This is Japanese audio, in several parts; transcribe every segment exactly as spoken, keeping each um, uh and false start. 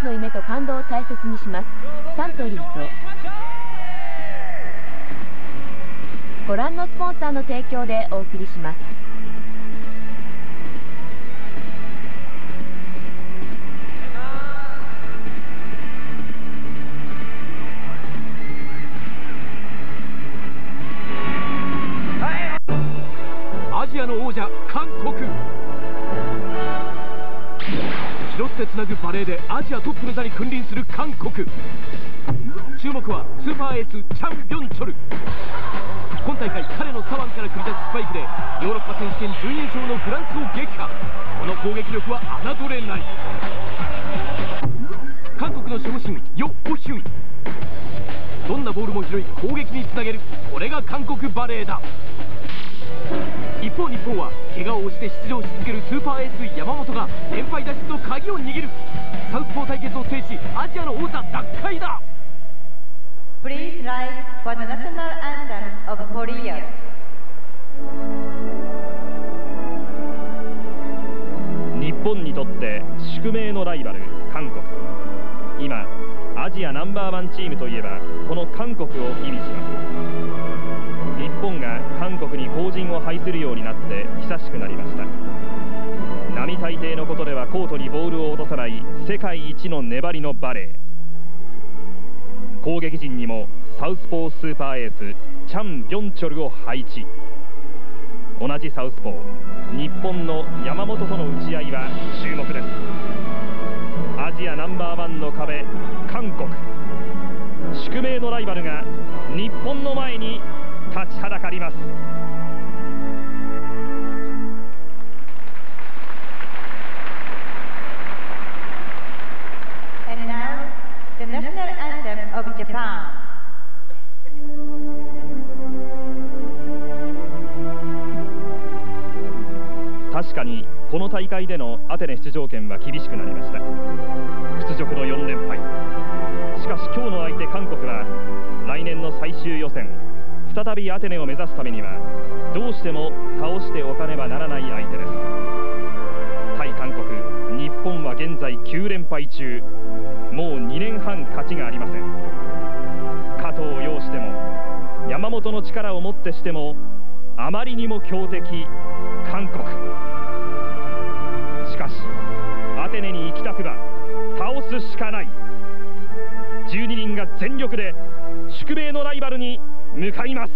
スの夢と感動を大切にします。サントリーとご覧のスポンサーの提供でお送りします。 アジアの王者韓国、拾ってつなぐバレーでアジアトップの座に君臨する韓国。注目はスーパーエースチャン・ビョンチョル。今大会彼の左腕から繰り出すスパイクでヨーロッパ選手権準優勝のフランスを撃破。この攻撃力は侮れない。韓国の守護神ヨ・ホヒュン、どんなボールも拾い攻撃につなげる、これが韓国バレーだ。一方日本は怪我を押して出場し続けるスーパーエース山本が連敗脱出の鍵を握る。サウスポー対決を制しアジアの王座奪回だ。 Please rise for the national anthem of Korea. 日本にとって宿命のライバル韓国。今アジアナンバーワンチームといえばこの韓国を意味します。日本が韓国に後陣を配するようになって久しくなりました。並大抵のことではコートにボールを落とさない世界一の粘りのバレー。攻撃陣にもサウスポースーパーエースチャン・ビョンチョルを配置。同じサウスポー日本の山本との打ち合いは注目です。アジアナンバーワンの壁韓国、宿命のライバルが日本の前に立ちはだかります。 And now, the national anthem of Japan. 確かにこの大会でのアテネ出場権は厳しくなりました。屈辱のよん連敗。しかし今日の相手韓国は来年の最終予選再びアテネを目指すためにはどうしても倒しておかねばならない相手です。対韓国、日本は現在きゅう連敗中。もうにねんはん勝ちがありません。加藤を擁しても山本の力をもってしてもあまりにも強敵韓国。しかしアテネに行きたくば倒すしかない。じゅうににんが全力で宿命のライバルに向かいます。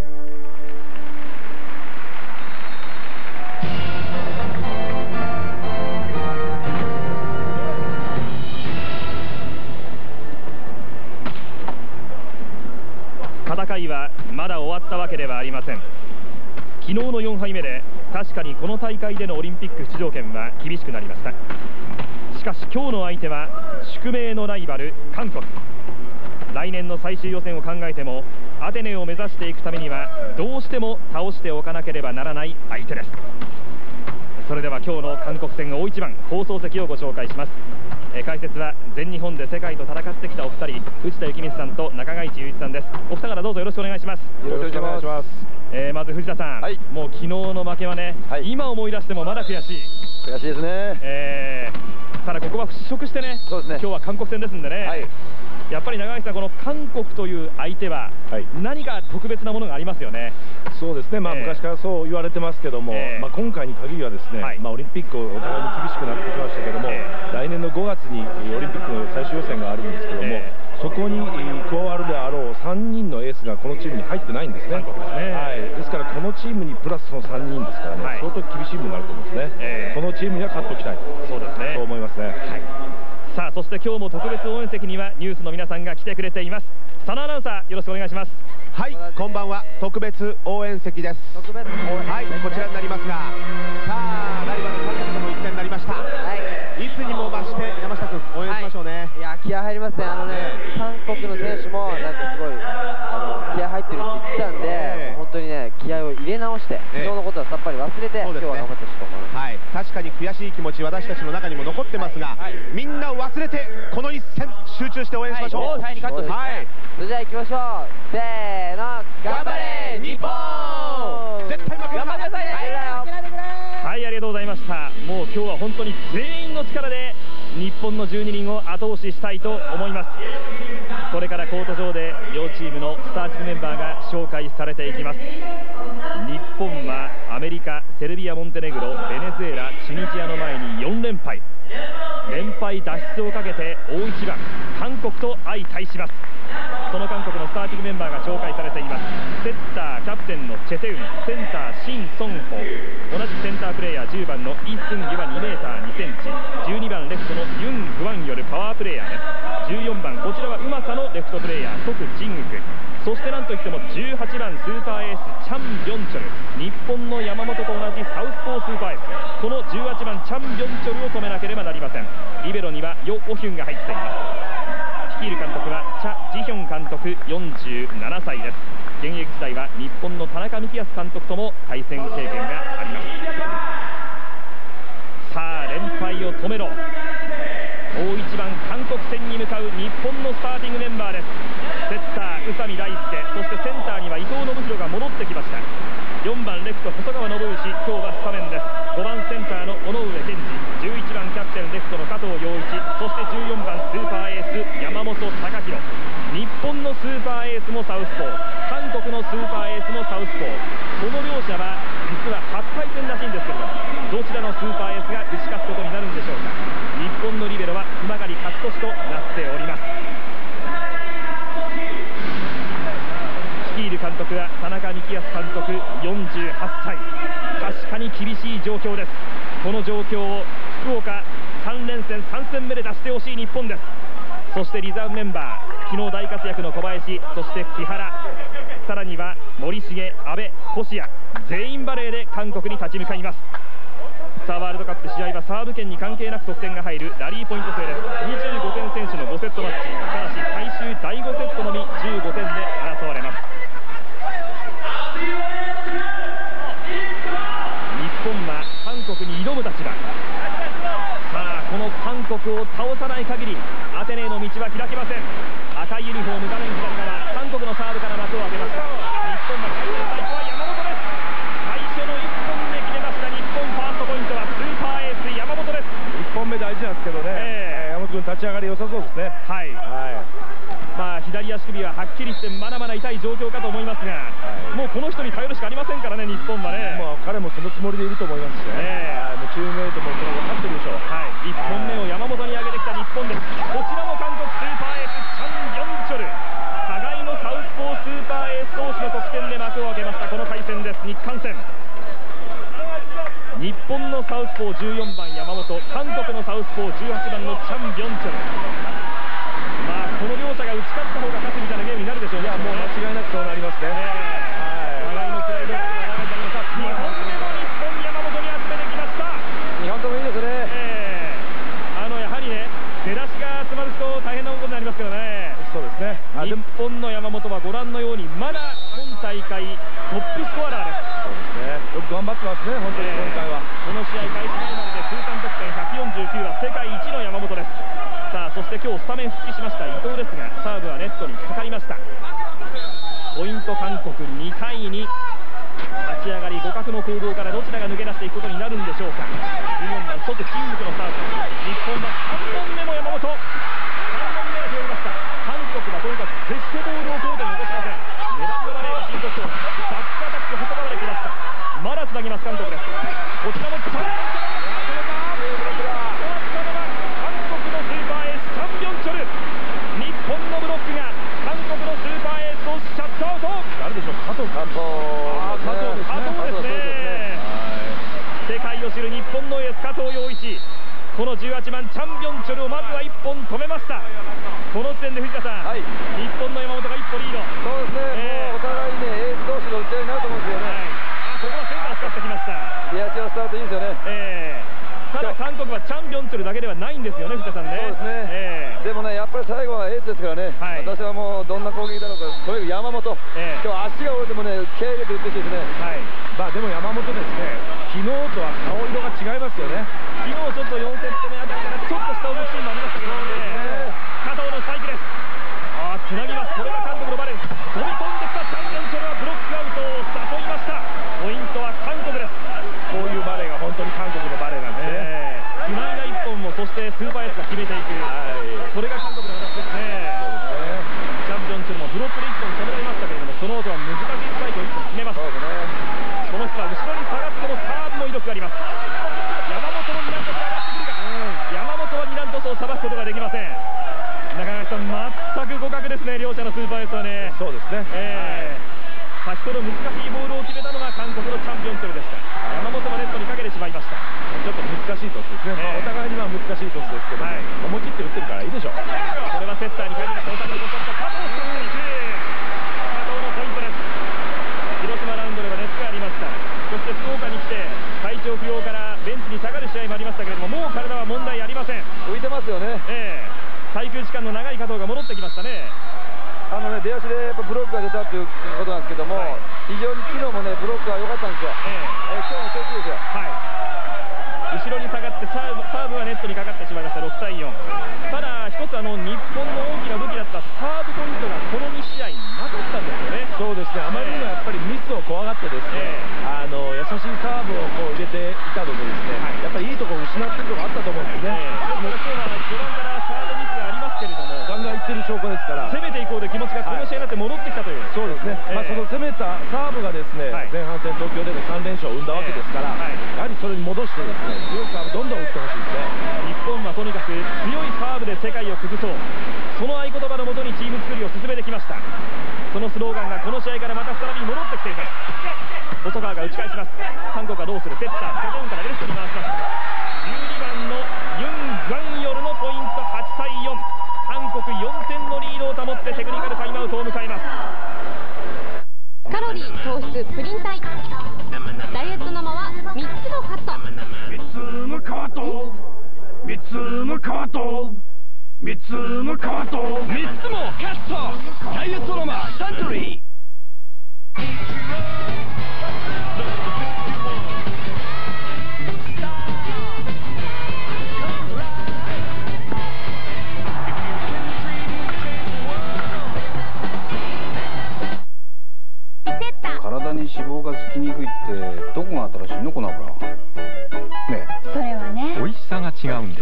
戦いはまだ終わったわけではありません。昨日のよんはいめで確かにこの大会でのオリンピック出場権は厳しくなりました。しかし今日の相手は宿命のライバル韓国。来年の最終予選を考えてもアテネを目指していくためにはどうしても倒しておかなければならない相手です。それでは今日の韓国戦大一番放送席をご紹介します。え解説は全日本で世界と戦ってきたお二人、藤田幸光さんと中垣内雄一さんです。お二方どうぞよろしくお願いします。 よろしくお願いします。 えー、まず藤田さん、はい、もう昨日の負けはね、はい、今思い出してもまだ悔しい。 悔しいですね。 えー、ただここは払拭してね、そうですね、今日は韓国戦ですんでね、はい、やっぱり長垣さん、この韓国という相手は何か特別なものがありますよね。 そうですね、まあ、えー、昔からそう言われてますけども、えー、まあ今回に限りはですね、はい、まあオリンピックお互いに厳しくなってきましたけども、えー、来年のごがつにオリンピックの最終予選があるんですけども、えー、そこに加わるであろうさんにんのエースがこのチームに入ってないんですね。ですね、はい、ですからこのチームにプラスそのさんにんですからね、はい、相当厳しいものになると思うんですね、えー、このチームには勝っておきたい、そうですね、そう思いますね。はい、 さあそして今日も特別応援席にはニュースの皆さんが来てくれています。佐野アナウンサーよろしくお願いします。 はい、こんばんは。特別応援席です。特別応援、はい、こちらになりますが、さあライバル韓国との一戦になりました。はい、いつにも増して山下君応援しましょうね。はい、いや気合入りますね。あのね、韓国の選手もなんかすごいあの気合入ってるって言ってたんで、えー、本当にね気合を入れ直して、えー、昨日のことはさっぱり忘れて、ね、今日は頑張ってほしいと思います。はい、確かに悔しい気持ち私たちの中にも残ってますが、はいはい、みんなを忘れてこの一戦集中して応援しましょう。はい、はい、それじゃあ行きましょう。せーの、頑張れ日本。絶対負けない。頑張ってくださいね。はい、ありがとうございました。 もう今日は本当に全員の力で日本のじゅうににんを後押ししたいと思います。これからコート上で両チームのスターティングメンバーが紹介されていきます。日本はアメリカ、セルビア、モンテネグロ、ベネズエラ、チュニジアの前によん連敗、連敗脱出をかけて大一番韓国と相対します。その韓国のスターティングメンバーが紹介されています。セッターキャプテンのチェテウン、センターシン・ソンホ、同じくセンタープレーヤーじゅうばんのイ・スンギはにメーターにセンチ、じゅうにばんレフトのユン・グワンヨルパワープレーヤーです。じゅうよんばんこちらはうまさのレフトプレーヤー、ソク・ジングク、そしてなんといってもじゅうはちばんスーパーエースチャン・ビョンチョル、日本の山本と同じサウスポースーパーエース、このじゅうはちばんチャン・ビョンチョルを止めなければなりません。リベロにはヨ・オヒュンが入っています。率いる監督はチャ・ジヒョン監督、よんじゅうななさいです。現役時代は日本の田中幹康監督とも対戦経験があります。さあ連敗を止めろ、大一番韓国戦に向かう日本のスターティングメンバーです。セッター宇佐美大輔、そしてセンターには伊藤信弘が戻ってきました。よんばんレフト細川信義、今日はスタメンです。ごばんセンターの尾上健二、じゅういちばんキャプテンレフトの加藤陽一、そしてじゅうよんばんスーパーエース山本貴弘。日本のスーパーエースもサウスポー、韓国のスーパーエースもサウスポー、この両者は実は初対戦らしいんですけれども、どちらのスーパーエースが打ち勝つことになるんでしょうか。日本のリベロは熊狩勝利となっております。率いる監督は田中幹康監督、よんじゅうはっさい。確かに厳しい状況です。この状況を福岡さん連戦さん戦目で出してほしい日本です。そしてリザーブメンバー、昨日大活躍の小林、そして木原、さらには森重、阿部、星谷、全員バレーで韓国に立ち向かいます。さあワールドカップ試合はサーブ権に関係なく得点が入るラリーポイント制です。にじゅうごてん選手のごセットマッチ、ただし最終だいごセットのみじゅうごてんで争われます。日本は韓国に挑む立場。さあこの韓国を倒さない限りアテネへの道は開けません。赤いユニフォーム、画面左側、韓国のサーブから幕を開けました。日本の最初の最初は山本です。最初のいっぽんで決めました。日本ファーストポイントはスーパーエース山本です。 いっぽんめ大事なんですけどね、えー、山本君立ち上がり良さそうですね。 はい、はい、まあ左足首ははっきり言ってまだまだ痛い状況かと思いますが、はい、もうこの人に頼るしかありませんからね、日本はね。 まあ彼もそのつもりでいると思いますしね、えー、もうチームメイトもそれ分かってるでしょう。 はい、いっぽんめを山本に上げてきた日本です。こちらも韓国スーパーエースチャン・ビョンチョル、互いのサウスポースーパーエース同士の得点で幕を開けました。この対戦です。日韓戦、日本のサウスポーじゅうよんばん山本、韓国のサウスポーじゅうはちばんのチャン・ビョンチョル。まあこの両者が打ち勝った方が勝つみたいなゲームになるでしょうね。いやもう間違いなくそうなりますね。えー、はい、互いのプライドが流れています。にほんめの日本、山本に集めてきました。 にほんともいいですね。 えー、あのやはりね、出だしが詰まると大変なことになりますけどね。 そうですね。 日本の山本はご覧のようにまだ今大会トップスコアラーです。 そうですね、よく頑張ってますね、本当に今回は。 この試合開始前までで通算得点ひゃくよんじゅうきゅうは世界一の山本です。さあそして今日スタメン復帰しました伊藤ですが、サーブはネットにかかりました。ポイント韓国にたいに。立ち上がり互角の攻防からどちらが抜け出していくことになるんでしょうか。じゅうよんばんソク・キングクのサーブ、日本はさんぼんめも山本、さんぼんめが拾いました。韓国はとにかく決してボールをコートに落としません。メダルバレーが進行中、バックアタック細川できました。まだつなぎます韓国です。こちらもチャン・ビョンチョル、韓国のスーパーエースチャン・ビョンチョル、日本のブロックが韓国のスーパーエースをシャットアウト。 誰でしょう、加藤加藤加藤ですね。加藤ですね。世界を知る日本のエース加藤陽一、このじゅうはちばんチャン・ビョンチョルをまずはいっぽん止めました。この時点で藤田さん、はい、日本の山本が一歩リード。 そうですね、えー、もうお互いねエース同士の打ち合いになると思うんですよね。はい、 あ、ここはセンター使ってきました。 出足のスタートいいですよね。えー、ただ韓国はチャン・ビョンチョルだけではないんですよね、藤田さんね。 そうですね、えー、でもねやっぱり最後はエースですからね、はい、私はもうどんな攻撃だろうか、とにかく山本、えー、今日足が折れてもね気合い入れて打ってほしいですね。はい、 まあでも山本ですね、昨日とは顔色が違いますよね。 昨日ちょっとよんセット目あたりからちょっと下を向くシーンもありましたけどね。加藤のスパイクです。ああつなぎます。これが韓国のバレーです。飛び込んできたチャン・ビョンチョルはブロックアウトを誘いました。ポイントは韓国です。 こういうバレーが本当に韓国のバレーなんですね。 つないだいっぽんも、そしてスーパーエースが拾れが韓国の形ですね。チャンピオンチュルもブロックでいっぽん止められましたけれども、その後は難しいスパイクをいっぽん決めました。この人は後ろに下がってもサーブも威力があります。山本の二段トスが上がってくるか、山本は二段トスをさばくことができません。中垣さん、全く互角ですね、両者のスーパーエースはね。そうですね、えー、先ほど難しいボールを決めたのが韓国のチャンピオンチョルでした。山本はネットにかけてしまいました。ちょっと難しいトスですね、えーまあ、お互いには難しいトスですけど、はい、思い切って打ってるからいいでしょう。これはセッターに返りました。大谷のトスと加藤さんにいく加藤のポイントです。広島ラウンドでは熱がありました。そして福岡に来て体調不良からベンチに下がる試合もありましたけれども、もう体は問題ありません。浮いてますよね、えー、滞空時間の長い加藤が戻ってきましたね。あのね、出足でやっぱブロックが出たということなんですけども、はい、非常に昨日もねブロックが良かったんですよ、えーえー、今日の調子ですよ。はい、後ろに下がってサーブ、サーブはネットにかかってしまいました。ろくたいよん。ただ一つあの日本の大きな武器だったサーブポイントがこのに試合なかったんですよね。そうですね、あまりにもやっぱりミスを怖がってですね、えー、あの優しいサーブをこう入れていたのでですね、はい、やっぱりいいところを失っているところがあったと思うんですね。えー、でも今日は序盤からサーブミスがありますけれども、ガンガンいってる証拠ですから、攻めていこうという気持ちがこの試合になって戻ってきたという、はい、そうですね、えー、まあその攻めたサーブがですね、はい、前半戦東京でのさんれんしょうを生んだわけですから、えーはい、やはりそれに戻してですね、強いサーブどんどん打ってほしいですね。日本はとにかく強いサーブで世界を崩そう、その合言葉のもとにチーム作りを進めてきました。そのスローガンがこの試合からまた再び戻ってきています。細川が打ち返します。韓国はどうする。セッターセトンからレフトに回しました。じゅうにばんのユン・グァンヨルのポイント。はちたいよん、韓国よんてんのリードを保ってテクニカルタイムアウトを迎えます。 カロリー、糖質、プリン体、ダイエット生はみっつのカット。 みっつのカット、みっつのカット、みっつのカット、みっつもカット、ダイエット生サントリー。 体に脂肪がつきにくいってどこが新しいのこの油。ねえ、それはね、美味しさが違うんです。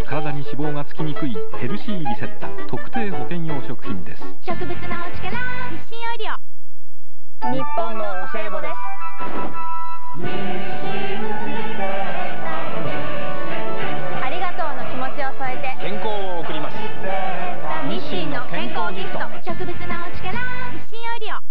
体に脂肪がつきにくいヘルシーリセッタ特定保険用食品です。 植物のお力、日清オイリオ。日本のお歳暮です。ありがとうの気持ちを添えて健康を送ります。 日清の健康ギフト、植物のお力、日清オイリオ。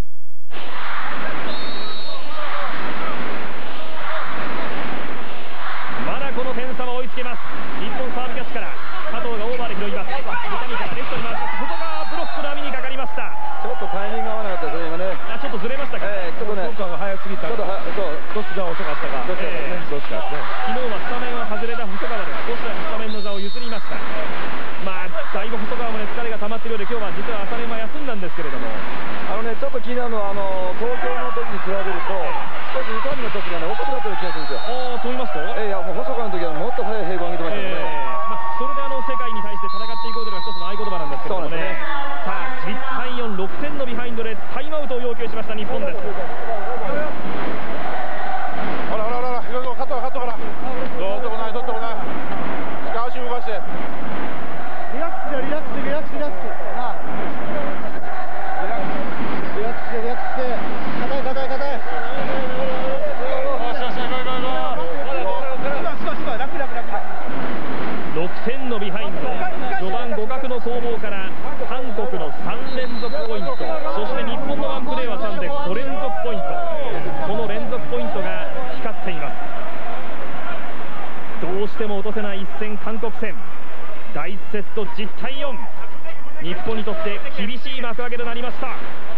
まだこの点差は追いつけます。日本サーブキャッチから加藤がオーバーで拾います。南からレフトに回します。外側ブロックの網にかかりました。ちょっとタイミング合わなかったですね、今ね。あ、ちょっとずれましたか。えー、ちょっとね、効果が早すぎた。ちょっとは、そう、どっちが遅かったか。どっちかですね。どっちかですね。昨日はスタメンは外れた細川で少しはスタメンの座を譲りました。まあ、だいぶ細川もね、疲れが溜まっているようで、今日は実は朝練は休んだんですけれども。あのね、ちょっと気になるのは、あの、東京の時に比べると、少し痛みの時がね、遅くなってる気がするんですよ。ああ、と言いますと、えー、いや、もう細川の時はもっと早い平行を上げてましたけどね。えー、まあ、それであの、世界に対して戦っていこうというのが一つの合言葉なんですけどもね。さあ、じゅったいよん、ろくてんのビハインドでタイムアウトを要求しました日本です。 ほらほらほら、広々カットカットから。どうとこない、どうとこない。足動かして。リラックスリラックスリラックスリラックス。なあ。リラックスリラックスリラックス。硬い硬い硬い。 ろくてんのビハインド、序盤互角の攻防から韓国のさんれんぞくポイント、そして日本のワンプレーはさんでごれんぞくポイント、この連続ポイントが光っています。どうしても落とせない一戦、韓国戦だいいちセットじゅったいよん、日本にとって厳しい幕開けとなりました。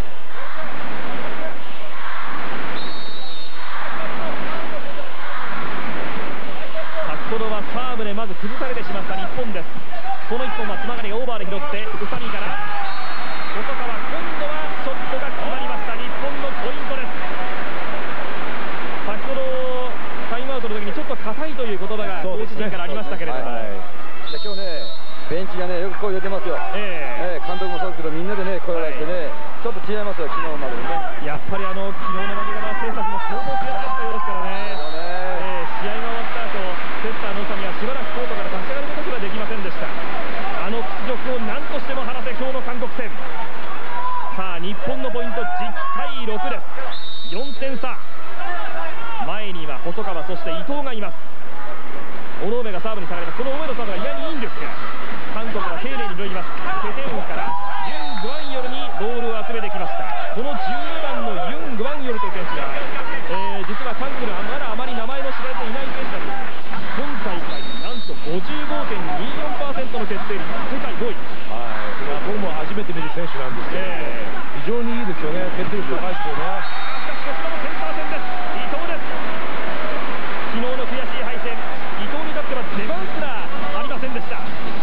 先ほどはサーブでまず崩されてしまった日本です。このいっぽんはつまがりがオーバーで拾って宇佐美から細川、今度はショットが決まりました。日本のポイントです。先ほどタイムアウトの時にちょっと硬いという言葉がコーチ陣からありましたけれども、はいはい、今日ねベンチがねよく声出てますよ。えー、えー、監督もそうですけどみんなでね声を出してね、はい、ちょっと違いますよ昨日までね。やっぱりあの昨日の負け方は選手たちも相当悔しかったようですからね。そうね、えー、試合が終わった後セッターの宇佐美はしばらくコートから立ち上がることすらできませんでした。あの選手なんですけど、非常にいいですよね、決定力高いですよね。 しかしこちらもセンター戦です。伊藤です。昨日の悔しい敗戦、伊藤にとっては出番すらありませんでした。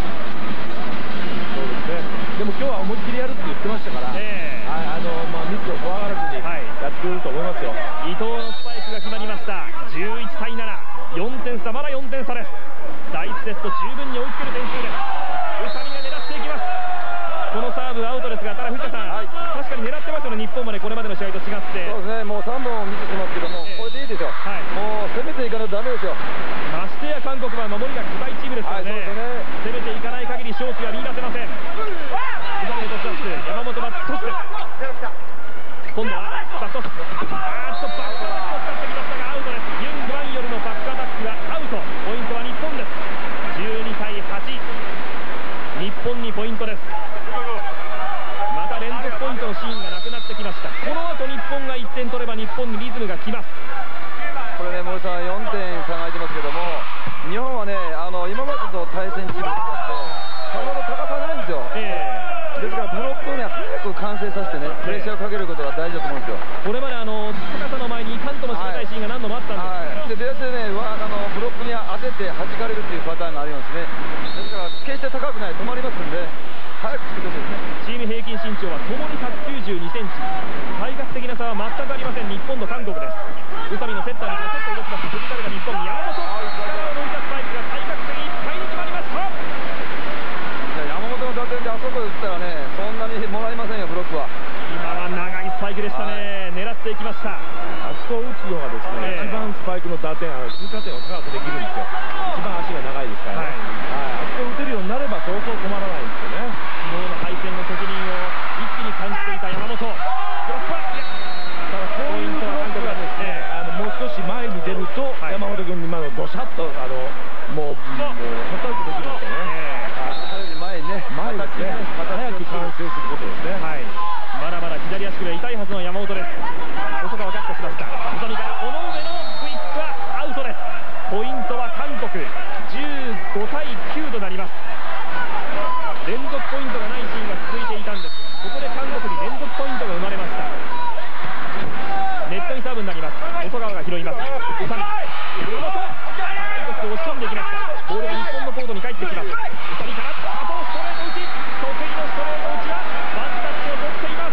そうですね。でも今日は思いっきりやるって言ってましたから、えー、あのまあミスを怖がらずにやってくれると思いますよ。 伊藤のスパイクが決まりました。じゅういちたいなな、よんてん差、まだよんてん差です。だいいちセット十分に追いつける点数です。宇佐美が狙っていきます。このサーブアウトですが、ただ藤田さん、はい、確かに狙ってますよね、日本までこれまでの試合と違って。 そうですね、もうさんぼん見せてますけども、えー、これでいいですよ、はい、もう攻めていかないとダメですよ。 ましてや韓国は守りが堅いチームですからね、はい、ね、攻めていかない限り勝機は見出せません。宇佐美のトス出し、山本はトスです。今度はバックトス、あーっとバックアタックを使ってきましたがアウトです。ユン・グワンヨルのバックアタックがアウト、ポイントは日本です。じゅうにたいはち、日本にポイントです。また連続ポイントのシーンがなくなってきました。この後日本がいってん取れば日本にリズムがきます。 これね、森さんよんてん差が開いてますけども、日本はね、あの今までと対戦チームと違って球の高さないんですよ、えー、ですからブロックをね早く完成させてねプレッシャーをかけることが大事だと思うんですよ。 これまであの高さの前にいかんともしれないシーンが何度もあったんです、はいはい、 でベースでねわあのブロックに当てて弾かれるっていうパターンがあるようですね。ですから決して高くない、止まりますんで早く作ってほしいですね。 チーム平均身長はともにひゃくきゅうじゅうにセンチ、体格的な差は全くありません。日本と韓国です。宇佐美のセッターにセットを動きます。藤田が日本、山本、力を抜いたスパイクが体格的いっぱいに決まりました。 山本の打点であそこで打ったらね、そんなにもらえませんよ、ブロックは。 今は長いスパイクでしたね、はい、狙っていきました。 あそこを打つのがですね、えー、一番スパイクの打点、あの通過点を高くできるんですよ。一番足が長いですからね、はいはい、あそこを打てるようになればそうそう困らないんですよね。 昨日の敗戦の責任を一気に感じていた山本、ブロックは、いや、 ただこういうブロックがですね、あのもう少し前に出ると、はい、山本君に今のドシャッとあのもうもうシャットアウトできるんですよね。 前にね、 前ですね、早く完成することですね。 はい、まだまだ左足首が痛いはずの山本です。細川カットしました。宇佐美から尾上のクイックはアウトです。ポイントは韓国、じゅうごたいきゅうとなります。連続ポイントがないシーンが続いていたんですが、ここで韓国に連続ポイントが生まれました。ネットにサーブになります。細川が拾います。宇佐美、山本、韓国と押し込んでいきました。ボールが日本のコートに帰ってきます。宇佐美から加藤ストレート打ち、得意のストレート打ちはワンタッチを取っています。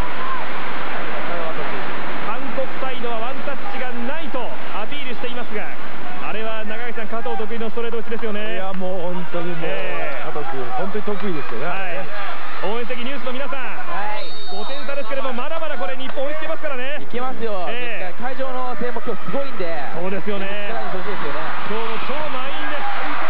韓国サイドはワンタッチがないとアピールしていますが、あれは長垣さん、加藤得意のストレート打ちですよね。 いやもう本当にもう、えー、加藤君本当に得意ですよね、 はい、応援席ニュースの皆さん、はい、ごてん差ですけれどもまだまだこれ日本追いつけますからね。 いけますよ、えー、会場の声援も今日すごいんで、 そうですよね、 力にしてほしいですよね。 今日の超満員です。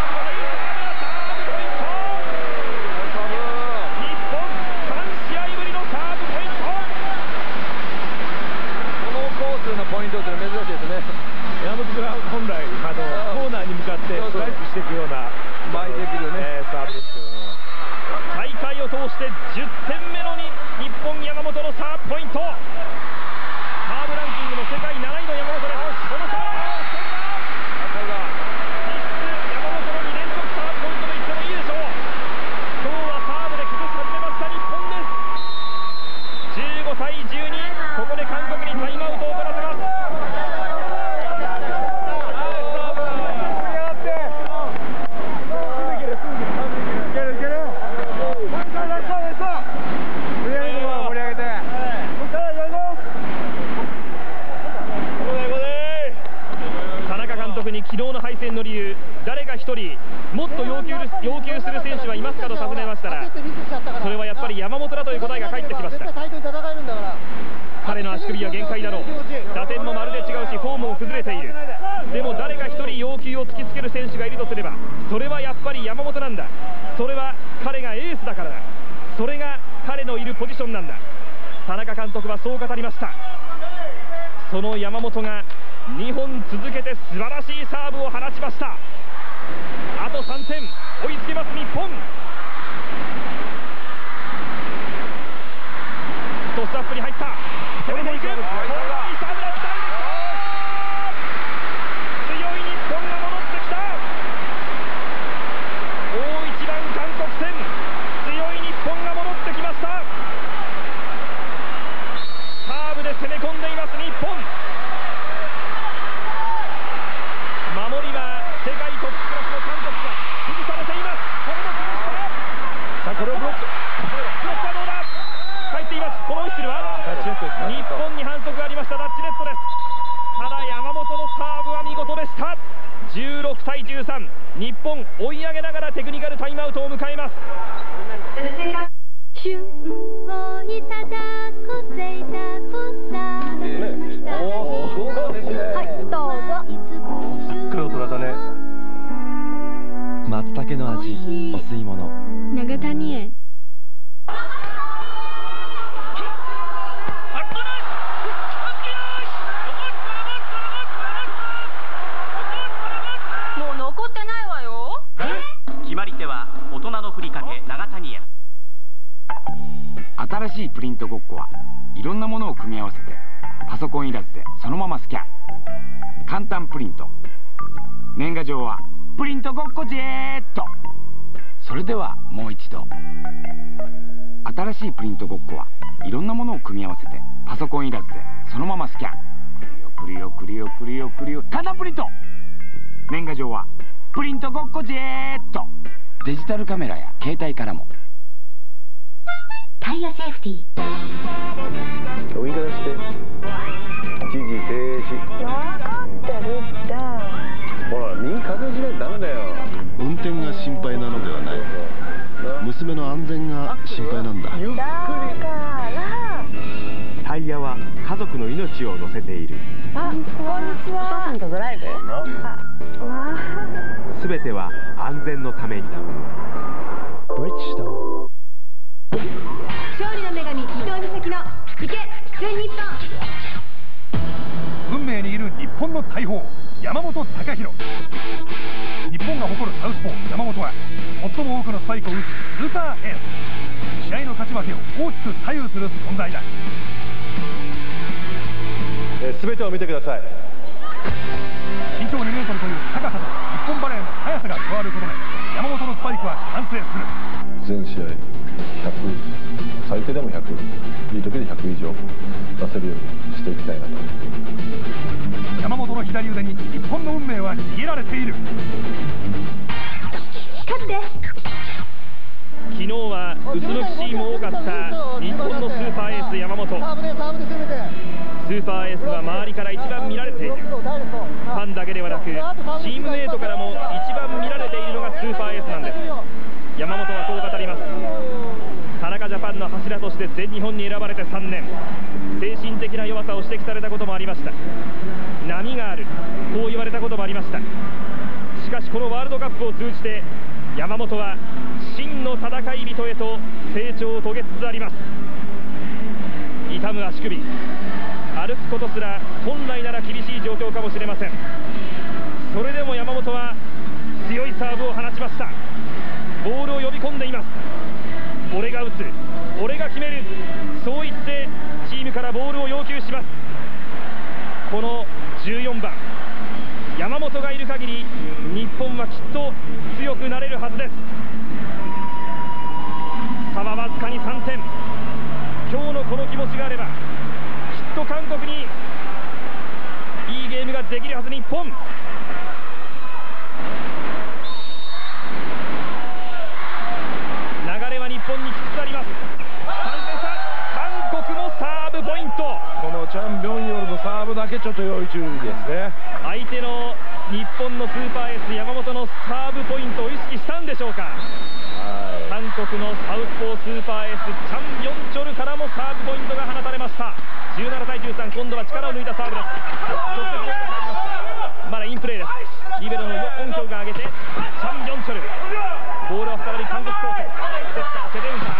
ポイントというのは珍しいですね。 山本君は本来あのコーナーに向かってスライスしていくような前できるね、 サーブですけどね。 大会を通してじゅってんめのに日本山本のサーブポイント。サーブランキングの世界なないの山本です。このサーブをしています。実質山本のに連続サーブポイントと言ってもいいでしょう。今日はサーブで崩し始めました日本です。じゅうごたいじゅうに、ここで韓国にタイムアウトを取らせます。田中監督に昨日の敗戦の理由、誰か一人もっと要求要求する選手はいますかと尋ねましたら、それはやっぱり山本だという答えが返ってきました。彼の足首は限界だろう、打点もまるで違うしフォームも崩れている。でも誰か一人要求を突きつける選手がいるとすれば、それはやっぱり山本なんだ。それは彼がエースだからだ。それが彼のいるポジションなんだ。田中監督はそう語りました。その山本がにほん続けて素晴らしいサーブを放ちました。あとさんてん追いつけます日本。トスアップに入った、攻めていく、強いサーブだったんです。強い日本が戻ってきた。大一番韓国戦、強い日本が戻ってきました。 日本追い上げながらテクニカルタイムアウトを迎えます。 旬をいただく贅沢さ、はいどうぞ。 黒虎だね。松茸の味、お吸い物。 長谷園。 もう残ってないわよ。決まり手は大人のふりかけ長谷園。 新しいプリントごっこはいろんなものを組み合わせてパソコンいらずでそのままスキャン。簡単プリント。年賀状はプリントごっこジェーっと。それではもう一度。新しいプリントごっこはいろんなものを組み合わせてパソコンいらずでそのままスキャン。くるよくるよくるよくるよくるよ簡単プリント。年賀状はプリントごっこジェーっと。デジタルカメラや携帯からも。 タイヤセーフティー。 ウインカーして一時停止。 分かってるって。 ほら右確認しないとダメだよ。 運転が心配なのではない。娘の安全が心配なんだ。 だからタイヤは家族の命を乗せている。 あ、こんにちは。お父さんとドライブ。あ、わあ。 すべては安全のために。ブリッジストン。 勝利の女神伊藤美咲の行け全日本。 運命にいる日本の大砲山本貴弘。日本が誇るサウスポー山本は最も多くのスパイクを打つスーパーエース。試合の勝ち負けを大きく左右する存在だ。 すべてを見てください。 身長にメートルという高さと日本バレーの速さが加わることで山本のスパイクは完成する。 全試合ひゃく、最低でもひゃく、いい時でひゃく以上出せるようにしていきたいなと。 山本の左腕に日本の運命は握られている。 勝って。 昨日はうつむくシーンも多かった日本のスーパーエース山本。スーパーエースは周りから一番見られている。ファンだけではなくチームメートからも一番見られているのがスーパーエースなんです。山本はこう語ります。田中ジャパンの柱として全日本に選ばれてさんねん、精神的な弱さを指摘されたこともありました。波がある、こう言われたこともありました。しかしこのワールドカップを通じて山本は真の戦い人へと成長を遂げつつあります。痛む足首、歩くことすら本来なら厳しい状況かもしれません。それでも山本は強いサーブを放ちました。ボールを呼び込んでいます。俺が打つ、俺が決める、そう言ってチームからボールを要求します。このじゅうよんばん山本がいる限り日本はきっと強くなれるはずです。差はわずかにさんてん。今日のこの気持ちがあればきっと韓国にいいゲームができるはず。日本日本にきつつあります。さんてん差。韓国もサーブポイント。 このチャン・ビョンヨルのサーブだけちょっと要注意ですね。 相手の日本のスーパーエース山本のサーブポイントを意識したんでしょうか。韓国のサウスポースーパーエースチャン・ビョンチョルからもサーブポイントが放たれました。じゅうななたいじゅうさん、今度は力を抜いたサーブです。まだインプレーです。リベロのヨ・オンヒョウが上げてチャン・ビョンチョル、ボールを再び韓国コート。セッターセデンサー、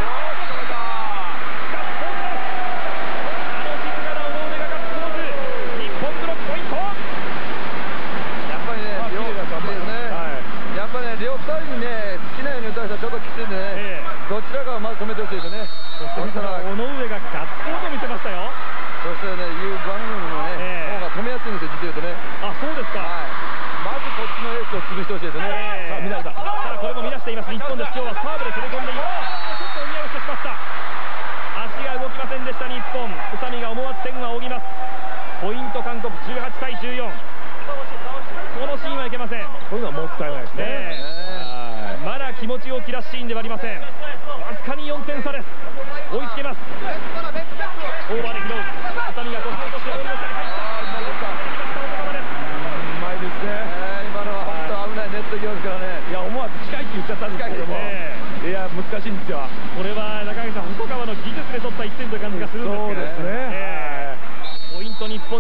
両サイドにね、好きなように打たれたらちょっときついんでね、えー、どちらかをまず止めてほしいですね。 そして見たら尾上がガッツポーズを見せましたよ。 そしてね、ユー・バングのね、えー、方が止めやすいんですよ、実言うとね。 あ、そうですか。 はい、まずこっちのエースを潰してほしいですよね。 えー、さあ、見られた。さあ、これも乱しています。日本です。今日はサーブで攻め込んでいます。ちょっと見合わせてしまった。足が動きませんでした日本。宇佐美が思わず天を仰ぎます。ポイント韓国じゅうはちたいじゅうよん。このシーンはいけません。 こういうのはもったいないですね。 えー、まだ気持ちを切らすシーンではありません。わずかによんてん差です。追いつけます。オーバーで拾う。宇佐美が腰を落としてボールの下に入った。うまいですね。 今のは本当危ないネット際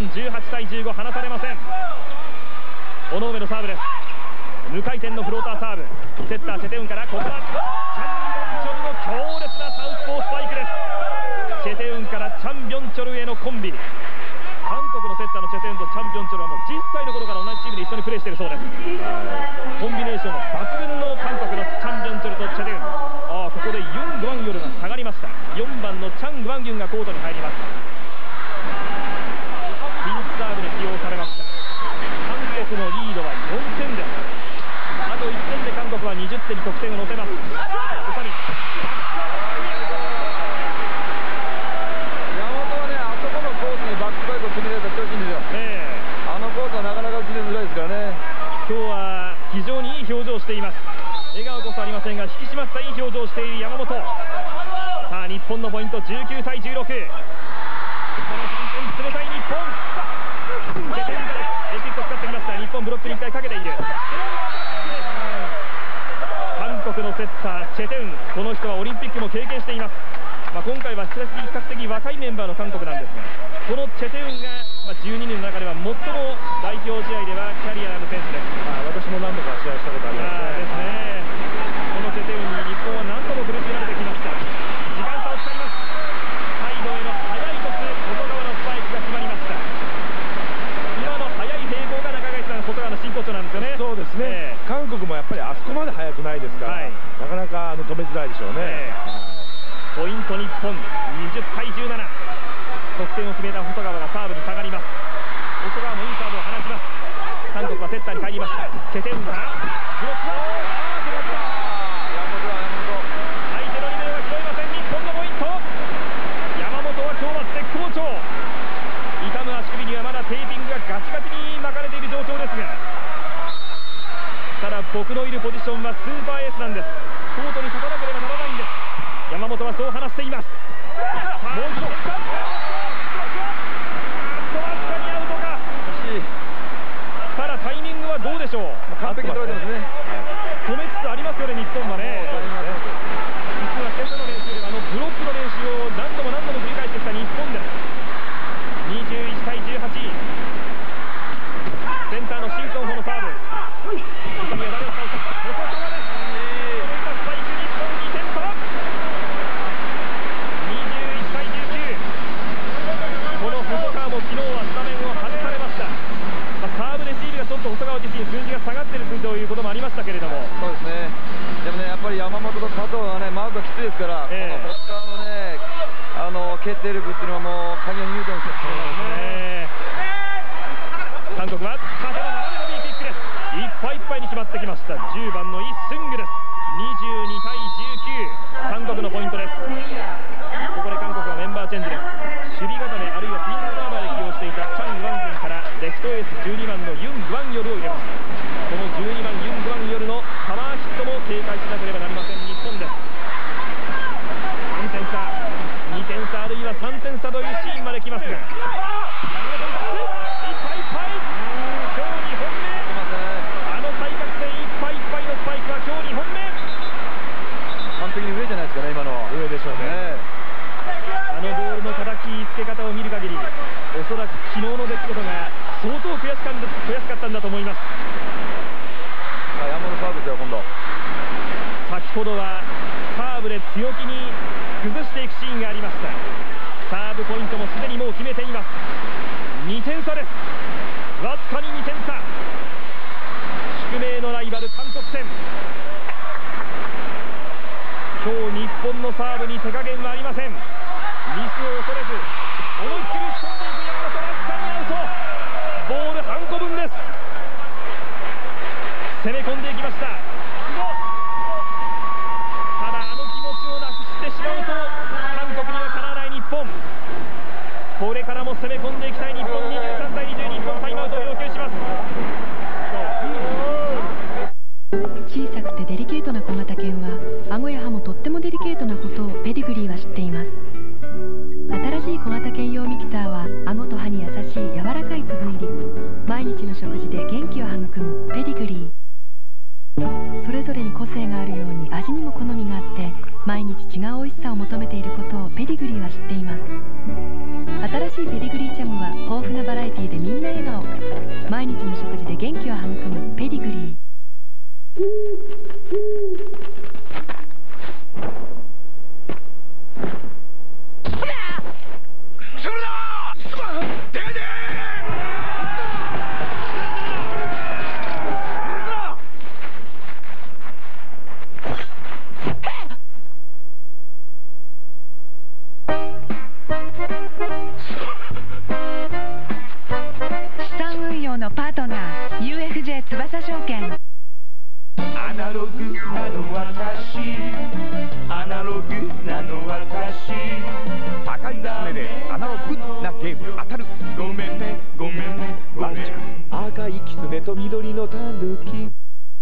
じゅうはちたいじゅうご、離されません。尾上のサーブです。無回転のフローターサーブ、セッターチェテウンから、ここはチャン・ギョンチョルの強烈なサウスポースパイクです。チェテウンからチャン・ビョンチョルへのコンビ。韓国のセッターのチェテウンとチャン・ビョンチョルはもうじゅっさいの頃から同じチームで一緒にプレーしているそうです。コンビネーション抜群の韓国のチャン・ビョンチョルとチェテウン。ああ、ここでユン・グワンヨルが下がりました。よんばんのチャン・グワンユンがコートに入ります。ピンチサーブで起用されました。韓国のリードはよんてんです。あといってんで韓国はにじゅってんに得点を乗せます。宇佐美、 山本はね、あそこのコースにバックパイプを決められたら調子いいんですよ、えー、あのコースはなかなか決めづらいですからね。 今日は非常にいい表情をしています。笑顔こそありませんが、引き締まったいい表情をしている山本。さあ、日本のポイントじゅうきゅうたいじゅうろく。このさんてん冷たい日本。チェテウンからエピックを使ってきました。日本ブロックにいっかいかけている。韓国のセッターチェテウン、この人はオリンピックも経験しています。まあ、今回は比較的若いメンバーの韓国なんですが、このチェテウンが、まあ、じゅうににんの中では最も代表試合ではキャリアの選手です。 あ、私も何度か試合したことありますね。ですね。 このチェテウンに日本は何度も苦しめられてきました。時間差を使います。サイドへの速いトス、外側のスパイクが決まりました。今の速い平行が中垣さん、外側の真骨頂なんですよね。 そうですね、えー、韓国もやっぱりあそこまで速くないですから、はい、なかなかあの止めづらいでしょうね。えー、ポイント日本にじゅったいじゅうなな。得点を決めた細川がサーブに下がります。細川もいいサーブを放ちます。韓国はセッターに入りました。チェテウンからブロック、あー、ブロック、相手のリベロが拾いません。日本のポイント。山本は今日は絶好調。痛む足首にはまだテーピングがガチガチに巻かれている状況ですが、ただ僕のいるポジションはスーパーエースなんです。コートに立たなければならないんです。山本はそう話しています。もう一度ただタイミングはどうでしょう。 完璧に捉えてますね。 止めつつありますよね、日本はね。実は今朝の練習ではあのブロックの練習を何度も何度も繰り返してきた日本です。にじゅういちたいじゅうはち。センターのシンソンホのサーブ。宇佐美は誰を使うか。細川です。スパイク、日本にてん差。にじゅういちたいじゅうきゅう。この細川も昨日はスタメンを外されました。まあ、サーブレシーブがちょっと細川自身数字が下がっているということもありましたけれども。 そうですね。でもね、やっぱり山本と加藤はね、マークがきついですから、えー、この細川のね、あの決定力っていうのはもう鍵を握ると思うんですよね。韓国は縦の斜めの B キックです。いっぱいいっぱいに決まってきました。じゅうばんのイ・スングです。にじゅうにたいじゅうきゅう、韓国のポイントです。ここで韓国はメンバーチェンジです。守備固めあるいはピンサーバーで起用していたチャン・グワンギンからレフトエースじゅうにばんのユン・グワンヨルを入れました。このじゅうにばんユン・グワンヨルのカバーヒットも警戒しなければなりません日本です。さんてん差、にてん差あるいはさんてん差というシーンまで来ますが、いっぱいいっぱい、今日にほんめ、あの対角線いっぱいいっぱいのスパイクは今日にほんめ。完璧に上じゃないですかね、今のは。上でしょうね。あのボールの叩きつけ方を見る限り、おそらく昨日の出来事が相当悔しかった悔しかったんだと思います。山本サーブですよ、今度。先ほどはサーブで強気に崩していくシーンがありました。サーブポイントもすでにもう決めています。にてん差です。わずかににてん差。宿命のライバル韓国戦。今日日本のサーブに手加減はありません。ミスを恐れず思いっきり仕込んでいく山本。わずかにアウト。ボール半個分です。攻め込んでいきました。ただあの気持ちをなくしてしまうと韓国にはかなわない日本。これからも攻め込んでいきたい日本。にじゅうさんたいにじゅう、日本タイムアウトを要求します。 小さくてデリケートな小型犬は顎や歯もとってもデリケートなことをペディグリーは知っています。新しい小型犬用ミキサーは顎と歯に優しい柔らかい粒入り。毎日の食事で元気を育むペディグリー。それぞれに個性があるように味にも好みがあって、毎日違う美味しさを求めていることをペディグリーは知っています。新しいペディグリージャムは豊富なバラエティティでみんな笑顔。毎日の食事で元気を育むペディグリー。 アナログなの私、アナログなの私。 高い爪でアナログなゲーム当たる。 ごめんねごめんねごめんね。 赤いキツネと緑のタヌキ。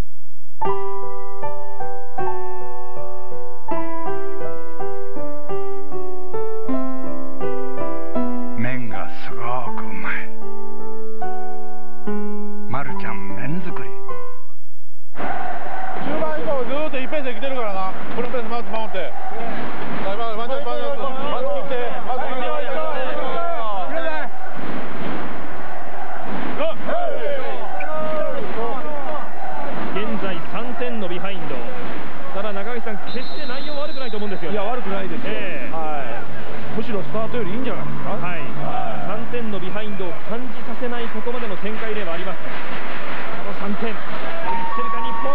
麺がすごくうまい。まるちゃん麺作り。 中盤以降ずっと一ペースで来てるからな。このペースまず守って。まずまずまずまず切って、まず切って。 現在さんてんのビハインド。ただ中垣さん、決して内容悪くないと思うんですよ。 いや悪くないですよ、えーはい、むしろスタートよりいいんじゃないですか。はい、 さんてんのビハインドを感じさせないここまでの展開ではありますが、このさんてん追いつけるか日本。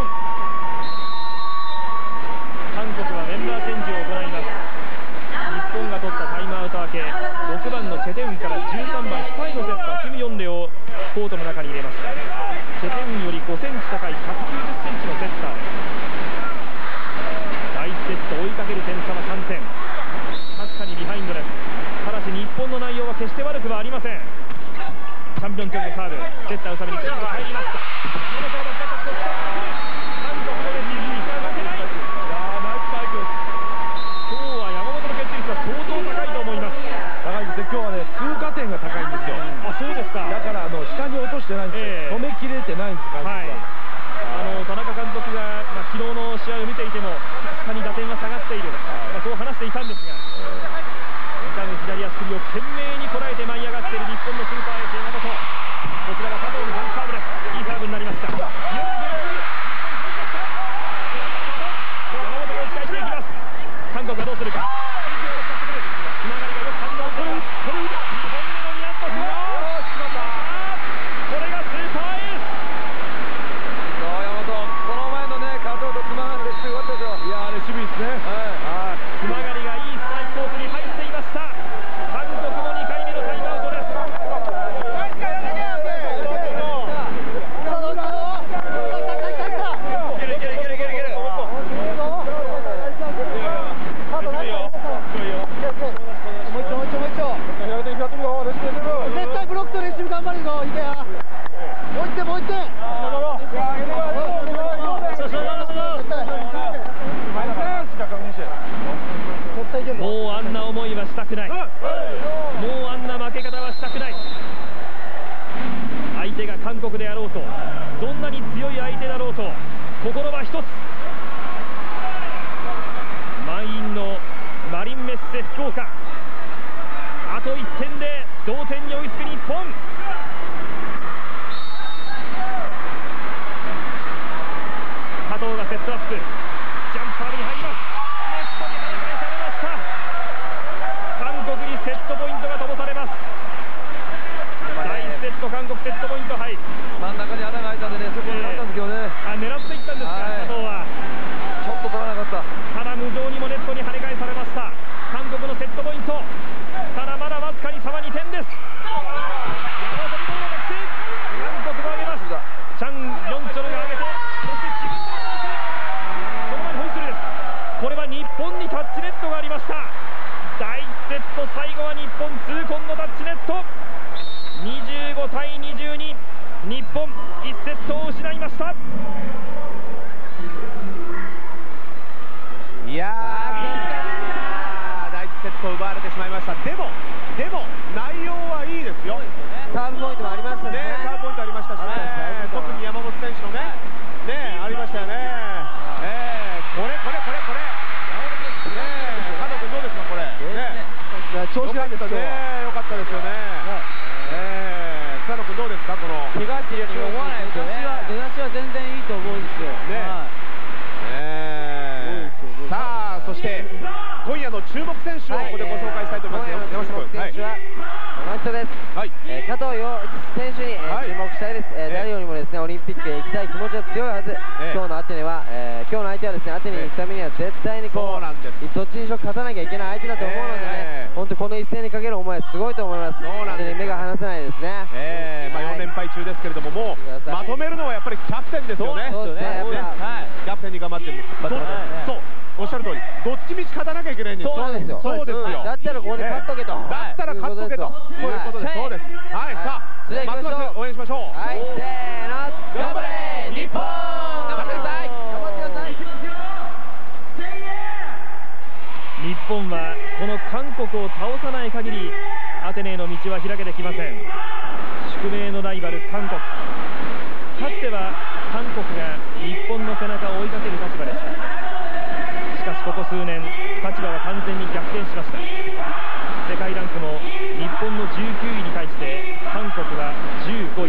韓国はメンバーチェンジを行います。日本が取ったタイムアウト明け、ろくばんのチェテウンからじゅうさんばん控えのセッターキム・ヨンレをコートの中に入れました。チェテウンよりごセンチ高いひゃくきゅうじゅっセンチのセッターです。だいいちセット追いかける点差はさんてん。確かにビハインドです。ただし日本の内容は決して悪くはありません。チャンピオンチョンのサーブ、セッターのためにきちんと入りました。 今日はね、通過点が高いんですよ。 あ、そうですか。 だからあの下に落としてないんですよ、えー、止めきれてないんです、はい、 あの田中監督が、まあ、昨日の試合を見ていても確かに打点は下がっている、まあ、そう話していたんですが、痛む左足首を懸命にこらえて舞い上がっている日本のスーパーエース山本。こちらが加藤のバンサーブです。いいサーブになりました。山本が打ち返していきます。韓国はどうするか。つながりがよく反応する。にほんめのニアンパス。これがスーパーエース。 山本、その前のね、加藤とつながりですごかったですよ。 いやー、レシビーですね。 はい。つながりがいいストライクコースに入っていました。韓国もにかいめのタイムアウトです。 絶対ブロックとレシーブ頑張るぞ。いけや。もう一点もう一点。 もうあんな思いはしたくない。もうあんな負け方はしたくない。相手が韓国であろうと、どんなに強い相手だろうと、心は一つ。満員のマリンメッセ福岡。あといってんで同点に追いつく日本。加藤がセットアップ、ジャンプサーブに入ります。ネットに跳ね返されました。韓国にセットポイントが灯されます。だいいちセット韓国セットポイント。はい、 真ん中に穴が開いたんでね、そこにあったんですけどね、 あ、狙っていったんですか、加藤は。 ちょっと取らなかった。 ただ無情にもネットに跳ね返されました。韓国のセットポイント。ただまだわずかに差はにてんです。山本にボールを託す。韓国も上げます。チャン・ヨンチョルが上げて、そして自分で行く。その前にホイッスルです。これは日本にタッチネットがありました。だいいちセット最後は日本痛恨のタッチネット。にじゅうごたいにじゅうに、日本いちセットを失いました。 いやー、だいいちセット奪われてしまいました。でもでも内容はいいですよ。 サーブポイントもありましたね。 サーブポイントありましたし、ね、特に山本選手のね、ねありましたよね。えー、これこれこれこれ。ね加藤君どうですかこれ。ね調子がいいですよね。良かったですよね。えー、 野君どうですか、この怪我してるように思わないですよね。出だしは全然いいと思うんですよね。 さあ、そして今夜の注目選手をここでご紹介したいと思います。山下君、 選手はこの人です。加藤陽一選手に注目したいです。誰よりもですねオリンピックへ行きたい気持ちは強いはず。今日のアテネは今日の相手はですねアテネに行くためには絶対にこうどっちにしろ勝たなきゃいけない相手だと思うのでね、本当この一戦にかける思いはすごいと思います。アテネに目が離せないですね。 ええ、まあよん連敗中ですけれども、もうまとめるのはやっぱりキャプテンですよね。そうですね。キャプテンに頑張っても、そうおっしゃる通り、どっちみち勝たなきゃいけないんです。 そうなんですよ。 そうですよ。 だったらここで勝っとけと。 だったら勝っとけと。そういうことです。そうです。はい、さあますます応援しましょう。 はい、せーの、頑張れ日本。頑張ってください。頑張ってください。 日本はこの韓国を倒さない限りアテネへの道は開けてきません。宿命のライバル韓国。かつては韓国が日本の背中を追いかける立場でした。しかしここ数年立場は完全に逆転しました。世界ランクも日本のじゅうきゅういに対して韓国はじゅうごい。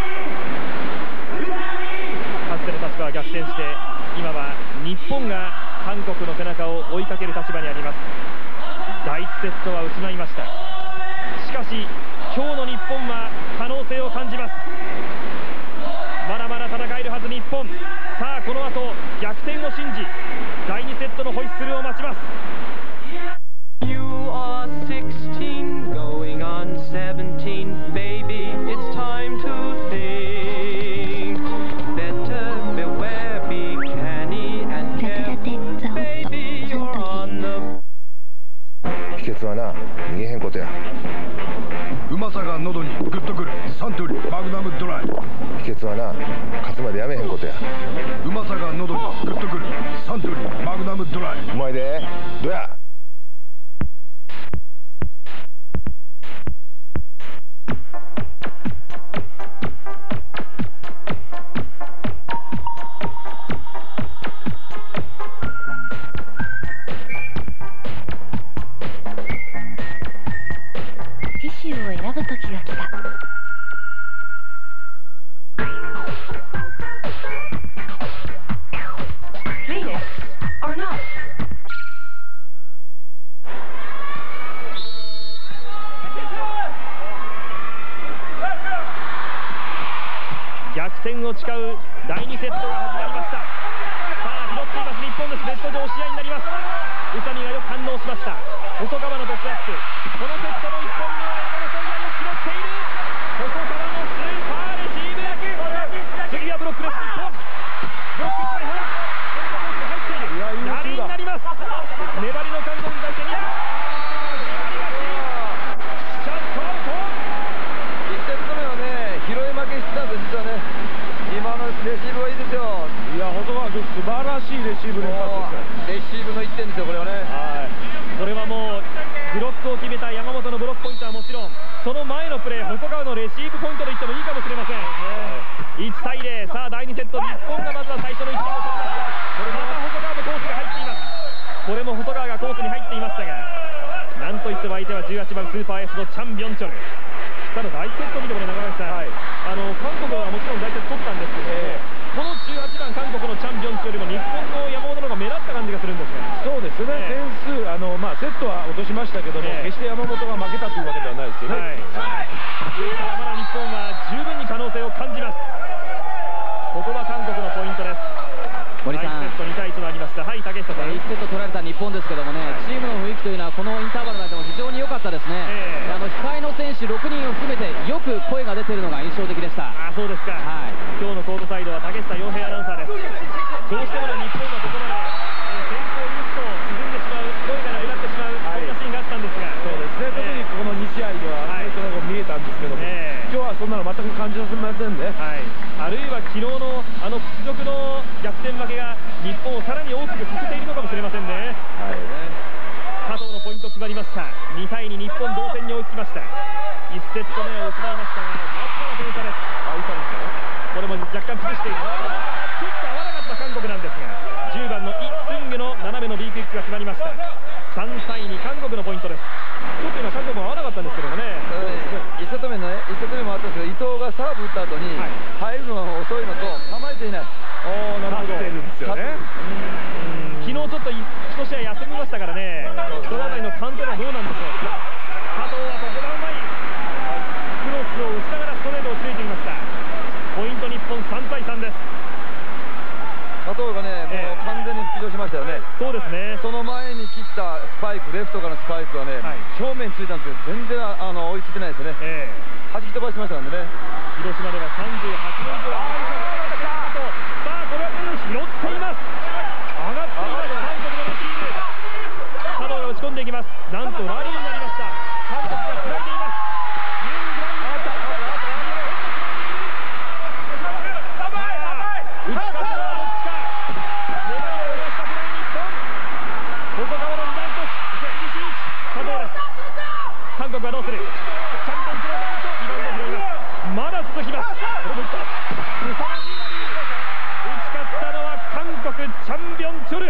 かつての立場は逆転して今は日本が韓国の背中を追いかける立場にあります。だいいちセットは失いました。しかし今日の日本は可能性を感じます。まだまだ戦えるはず日本。さあこの後逆転を信じだいにセットのホイッスルを待ちます。 You are sixteen going on seventeen baby it's time to think better beware be canny and careful baby you're on the 秘訣はな逃げへんことや。 うまさが喉にグッとくるサントリーマグナムドライ。 秘訣はな勝つまでやめへんことや。 うまさが喉にグッとくるサントリーマグナムドライ。 うまいでどや。 機種を選ぶ時が来た。 逆転を誓うだいにセットが始まりました。さあ拾っています日本です。ネット上押し合いになります。宇佐美がよく反応しました。細川のトスアップ。このセットのいっぽんめは山本以外を拾っている。細川のスーパーレシーブ。次はブロックです日本。ブロックいちまいは入っている。ラリーになります。粘りの韓国に対して日本シャットアウト。 いちセット目はね拾い負けしてたんです実はね。今のレシーブはいいですよ。 いや細川君素晴らしいレシーブ連発ですよ。レシーブのいってんですよこれはね。 はいこれはもうブロックを決めた山本のブロックポイントはもちろんその前のプレー細川のレシーブポイントと言ってもいいかもしれません。いちたいゼロ。さあだいにセット日本がまずは最初のいってんを取りました。これまた細川のコースが入っています。これも細川がコースに入っていましたがなんといっても相手はじゅうはちばんスーパーエースのチャン・ビョンチョル。ただだいいちセット見てもね中垣さん、はい、あの韓国はもちろんだいいちセット取ったんですけど、えー、このじゅうはちばん韓国のチャン・ビョンチョルよりも日本の山本の方が目立った感じがするんですが。 そうですね、えー、点数あの、まあ、セットは落としましたけども、えー、決して山本が負けたというわけではないですよね。はいですからまだ日本は十分に可能性を感じます。ここは韓国のポイントです。 森さん、 だいいちセットにたいいちとなりました。はい竹下さん、 いちセット取られた日本ですけどもね、チームの雰囲気というのはこのインターバルの間も非常に良かったですね。えー、あの控えの選手ろくにんを含めてよく声が出ているのが印象的でした。 あそうですか、はい、今日のコートサイドは竹下洋平アナウンサーです。どうしてもね日本はここまで、えー、先行を許すと沈んでしまう声がなくなってしまう、はい、そういったシーンがあったんですが、 そうですね、特にこのに試合では、はい、そういうのが見えたんですけども、えー、今日はそんなの全く感じさせませんね。 はい、あるいは昨日のあの屈辱の逆転負けが日本をさらに大きくさせているのかもしれませんね。はい、加藤のポイント決まりました。にたいに日本同点に追いつきました。いちセット目を失いましたがわずかな点差です。あいたんですかね。これも若干崩している。ちょっと合わなかった韓国なんですがじゅうばんのイ・スングの斜めの B クイックが決まりました。さんたいに韓国のポイントです。ちょっと今韓国も合わなかったんですけどもね。 イ・ソセット目のね、いちセット目もあったんですけど、伊藤がサーブ打った後に入るのが遅いのと構えていない。 おー、なるほど。立ってるんですよね。 昨日ちょっと一試合休みましたからね、そのあたりの完成はどうなんでしょう。加藤はここがうまい。クロスを打ちながらストレートをついてきました。ポイント日本さんたいさんです。 加藤がね、もう完全に復帰しましたよね。 そうですね。 その前に切ったスパイク、レフトからのスパイクはね、正面ついたんですけど、全然あの追いついてないですよね。弾き飛ばしましたんでね。 広島ではさんじゅうはちねん以上ありました。さあ、これは拾っています。上がっています。韓国のレシーブ。加藤が打ち込んでいきます。なんとラリーになりました。韓国がつないでいます。打ち勝つのはどっちか。粘りを下したくない日本。ここからのにだいトス、厳しい位置。加藤です。韓国はどうする。チャンピオンズのポイント、リバウンド拾います。まだ続きます。これもいった。すさまじいラリー。打ち勝ったのは韓国チャンピオンチョル。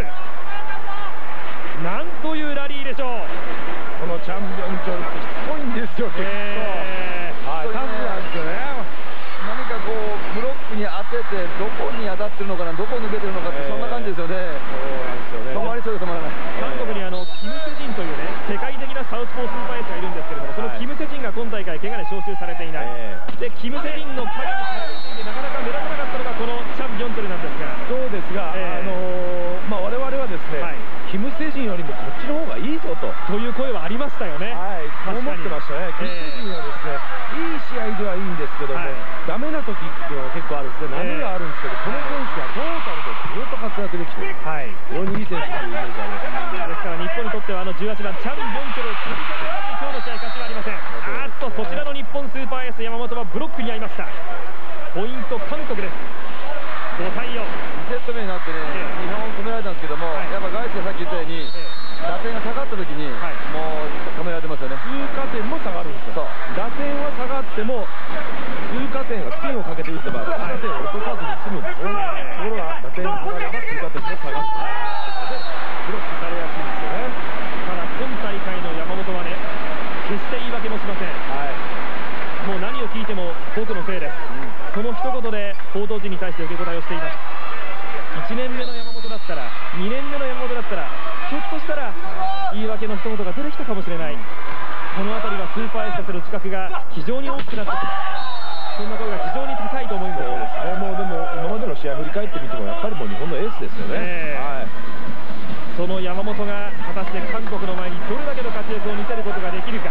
なんというラリーでしょう。 このチャンピオンチョルってしつこいんですよ、結構。はい、タフなんですよね。 何かこうブロックに当ててどこに当たってるのかな、どこ抜けてるのかって、そんな感じですよね。そうなんですよね。止まりそうで止まらない。 韓国にあのキム・セジンというね、世界的なサウスポースーパーエースがいるんですけれども、そのキム・セジンが今大会怪我で招集されていない。でキム・セジンの影に隠れていてなかなか目立たなかったのがこのチャンピオンチョルなんですが。 そうですが、あのまあ我々はですね、キム・セジンよりもこっちの方がいいぞとという声はありましたよね。 はい、そう思ってましたね。キム・セジンはですね、いい試合ではいいんですけども、ダメな時っていうのは結構あるんですね。波があるんですけど、この選手はトータルでずっと活躍できて、非常にいい選手というイメージがあります。 ですから日本にとってはあのじゅうはちばんチャン・ビョンチョルを続けるために今日の試合勝ちはありません。あーっとこちらの日本スーパーエース山本はブロックに遭いました。ポイント韓国です。ごたいよん。 にセット目になってね、にほん止められたんですけども、やっぱガイツがさっき言ったように、打点が下がった時に、もう止められてますよね。 通過点も下がるんですよ。打点は下がっても通過点がスピンをかけて打てば通過点を落とさずに済むんですよ。ところが打点が下がれば通過点も下がってブロックされやすいんですよね。 ただ今大会の山本はね、決して言い訳もしません。もう何を聞いても僕のせいです、うん、その一言で報道陣に対して受け答えをしています。いちねんめの山本だったら、にねんめの山本だったら、ひょっとしたら言い訳の一言が出てきたかもしれない。この辺りはスーパーエースとする自覚が非常に大きくなってきた、そんな声が非常に高いと思うんです。 そうですね。もうでも今までの試合振り返ってみてもやっぱりもう日本のエースですよね、えーはい、 その山本が果たして韓国の前にどれだけの活躍を見せることができるか。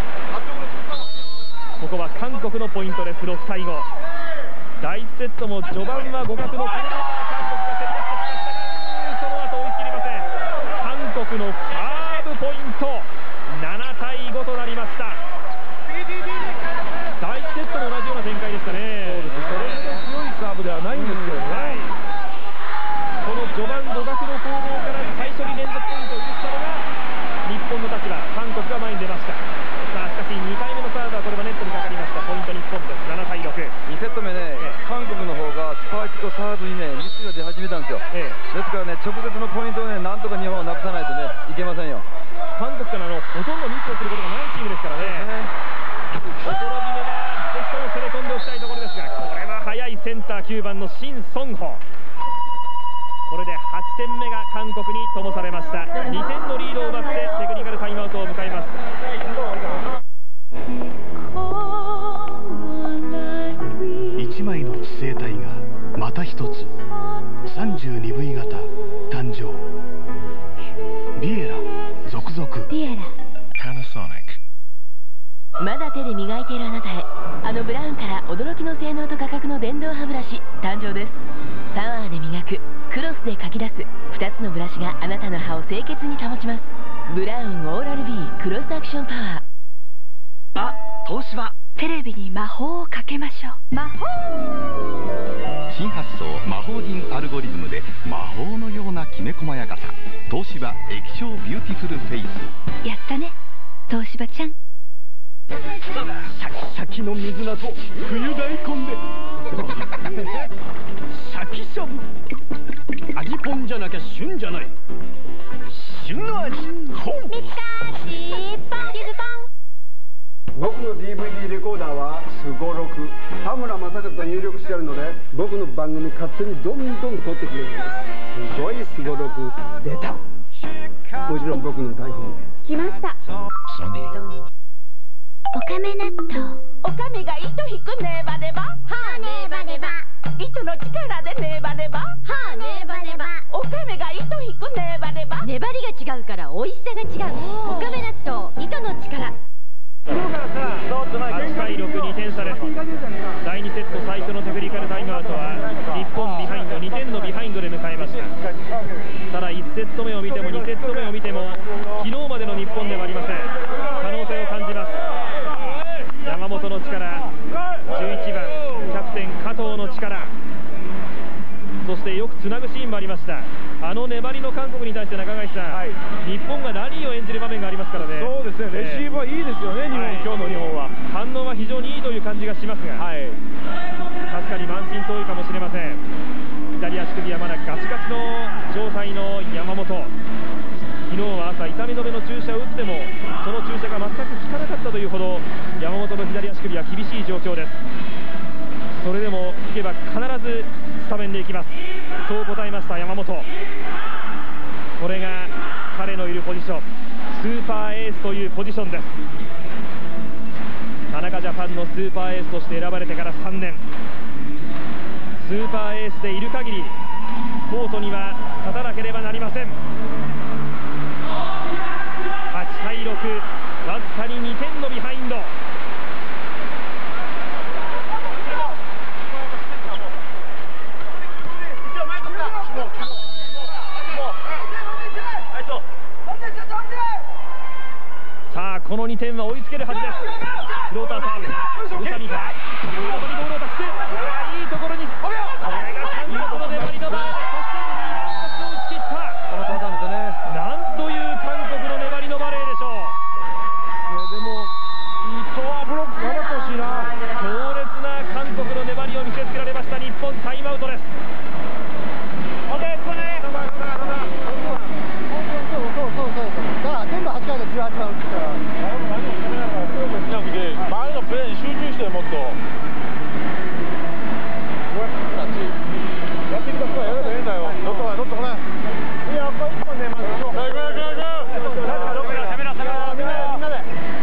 ここは韓国のポイントです。ろくたいご。だいいちセットも序盤は互角の攻撃から韓国が競り出してきましたが、その後追い切りません。韓国のサーブポイントななたいごとなりました。だいいちセットも同じような展開でしたね。 そうです。それほど強いサーブではないんですけどね、うんはい、 この序盤互角の攻防から最初に連続ポイントを許したのが日本の立場、韓国が前に出ました。さあしかしにかいめのサーブはこれはネットにかかりました。ポイント日本です。ななたいろく。 にセット目ね、韓国の方がスパイクとサーブにねミスが出始めたんですよ、ええ、ですからね直接のポイントをねなんとか日本はなくさないとねいけませんよ。 韓国からのほとんどミスをすることがないチームですからね、ほころびめはぜひとも攻め込んでおきたいところですが、これは速いセンターきゅうばんのシン・ソンホ。これではちてんめが韓国に灯されました。にてんのリードを奪ってテクニカルタイムアウトを迎えます。 一枚の地星体がまた一つ さんじゅうにブイ 型誕生。ビエラ続々。 ビエラパナソニック。まだ手で磨いているあなたへ、あのブラウンから驚きの性能と価格の電動歯ブラシ誕生です。パワーで磨く、クロスでかき出すふたつのブラシがあなたの歯を清潔に保ちます。ブラウンオーラル B クロスアクションパワー。 あ、東芝。 テレビに魔法をかけましょう。魔法新発想魔法陣アルゴリズムで魔法のようなきめ細やかさ。東芝液晶ビューティフルフェイス。 やったね東芝ちゃん。 シャキシャキの水菜と冬大根でシャキしゃぶ。味ぽんじゃなきゃ旬じゃない。旬の味。ほう。 ミツカーシーポンチズポン。 僕の ディーブイディー レコーダーしゃるので、僕の番組勝手にどんどん撮ってくれるんです。すごいすごろく出た。もちろん僕の台本来ました。おかめ納豆。おかめが糸引くネバネバ。はあネバネバ。糸の力でネバネバ。はあネバネバ。おかめが糸引くネバネバ。粘りが違うから美味しさが違う。おかめ納豆糸の力。 はちたいろく、にてん差です。だいにセット最初のテクニカルタイムアウトは日本ビハインド、にてんのビハインドで迎えました。ただいちセット目を見てもにセット目を見ても昨日までの日本ではありません。可能性を感じます。山本の力、じゅういちばんキャプテン加藤の力、そしてよくつなぐシーンもありました。あの粘りの韓国に対して中垣さん、はい、日本がラリーを演じる場面がありますからね。 そうですね、レシーブはいいですよね、日本、はい、今日の日本は反応は非常にいいという感じがしますが、はい、確かに満身創痍かもしれません。左足首はまだガチガチの状態の山本。昨日は朝痛み止めの注射を打ってもその注射が全く効かなかったというほど山本の左足首は厳しい状況です。それでも行けば必ずスタメンでいきます。そう答えました山本。これが彼のいるポジション、スーパーエースというポジションです。田中ジャパンのスーパーエースとして選ばれてからさんねん、スーパーエースでいる限りコートには立たなければなりません。はちたいろく、わずかににてんのビハインド。さあこのにてんは追いつけるはずです。フローターサーブ、宇佐美か見事にボールを託す。いいところに、これが韓国の粘りのバーで、そしてにばん打ち切った。このパターンですよね。なんという韓国の粘りのバレーでしょう。 でも伊藤はブロック頑張ってほしいな。 強烈な韓国の粘りを見せつけられました。日本タイムアウトです。 全部はちかいでじゅうはちばん打ってたら前のプレーに集中してもっとやってきた人はやればいいんだよ。どっとこないどっとこない。いやこれいっぽんね、まず行こう行こう行こう。どっから攻めろ攻めろみんなでみんなで。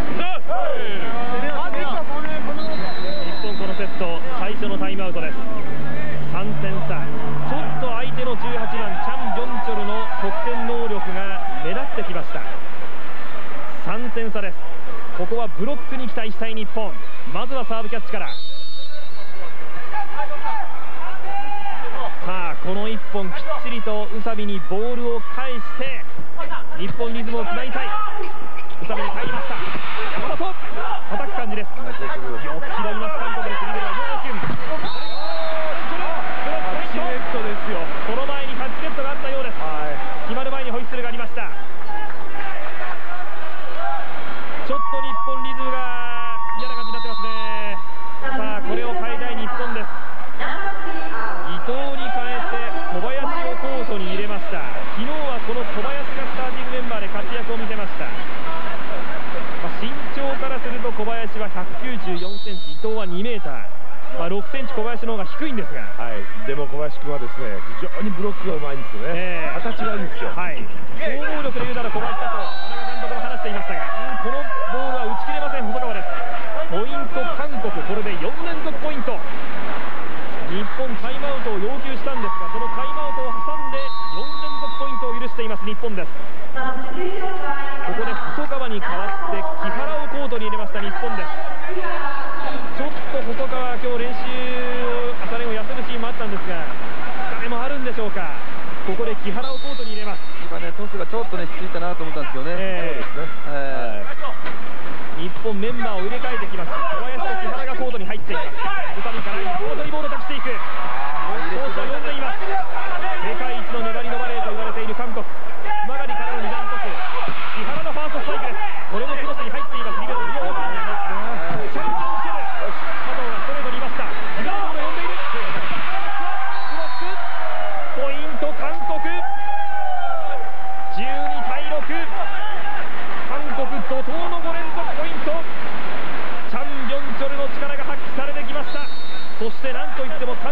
日本このセット最初のタイムアウトです。さんてん差。ちょっと相手のじゅうはちばんチャン・ビョンチョルの得点能力が目立ってきました。さんてん差です。ここはブロックに期待したい日本。まずはサーブキャッチから。さあこのいっぽんきっちりと宇佐美にボールを返して日本リズムをつないたい。宇佐美に入りました。山本叩く感じです。よく拾います韓国です。リベロはヨーキュン。タッチネットですよ。その前にタッチネットがあったようです。決まる前にホイッスルがありました。ちょっと日本リズムが嫌な感じになってますね。さあこれを変えたい日本です。伊藤に変えて小林をコートに入れました。昨日はこの小林がスターティングメンバーで活躍を見せました。まあ、身長からすると小林はひゃくきゅうじゅうよんセンチ、伊藤はにメーター、まあ、ろくセンチ小林の方が低いんですが、 はい、でも小林君はですね非常にブロックがうまいんですよね、えー、形がいいんですよ。はい、総合力で言うなら小林だと田中監督も話していましたが、このボールは打ち切れません細川です。ポイント韓国、これでよんれんぞくポイント。日本タイムアウトを要求したんですが、そのタイムアウトを挟んでよんれんぞくポイントを許しています日本です。ここで細川に代わって木原をコートに入れました日本です。ちょっと細川今日練習を朝練を休むシーンもあったんですが疲れもあるんでしょうか。ここで木原をコートに入れます。 今ねトスがちょっとねついたなと思ったんですけどね。えー、そうですね、えー、日本メンバーを入れ替えてきました。小林と木原がコートに入っています。宇佐美からコートにボールを託していく。コースを読んでいます。世界一の粘りのバレーと言われている韓国。熊狩からのにだんトス、木原のファーストスパイクです。これもクロスに入っています。リベロの両方になります。チャンピオン受ける。加藤がストレートにいました。リベロの呼んでいる。ブロックポイント韓国。じゅうにたいろく。韓国怒涛のごれんぞくポイント。チャン・ビョンチョルの力が発揮されてきました。そしてなんといっても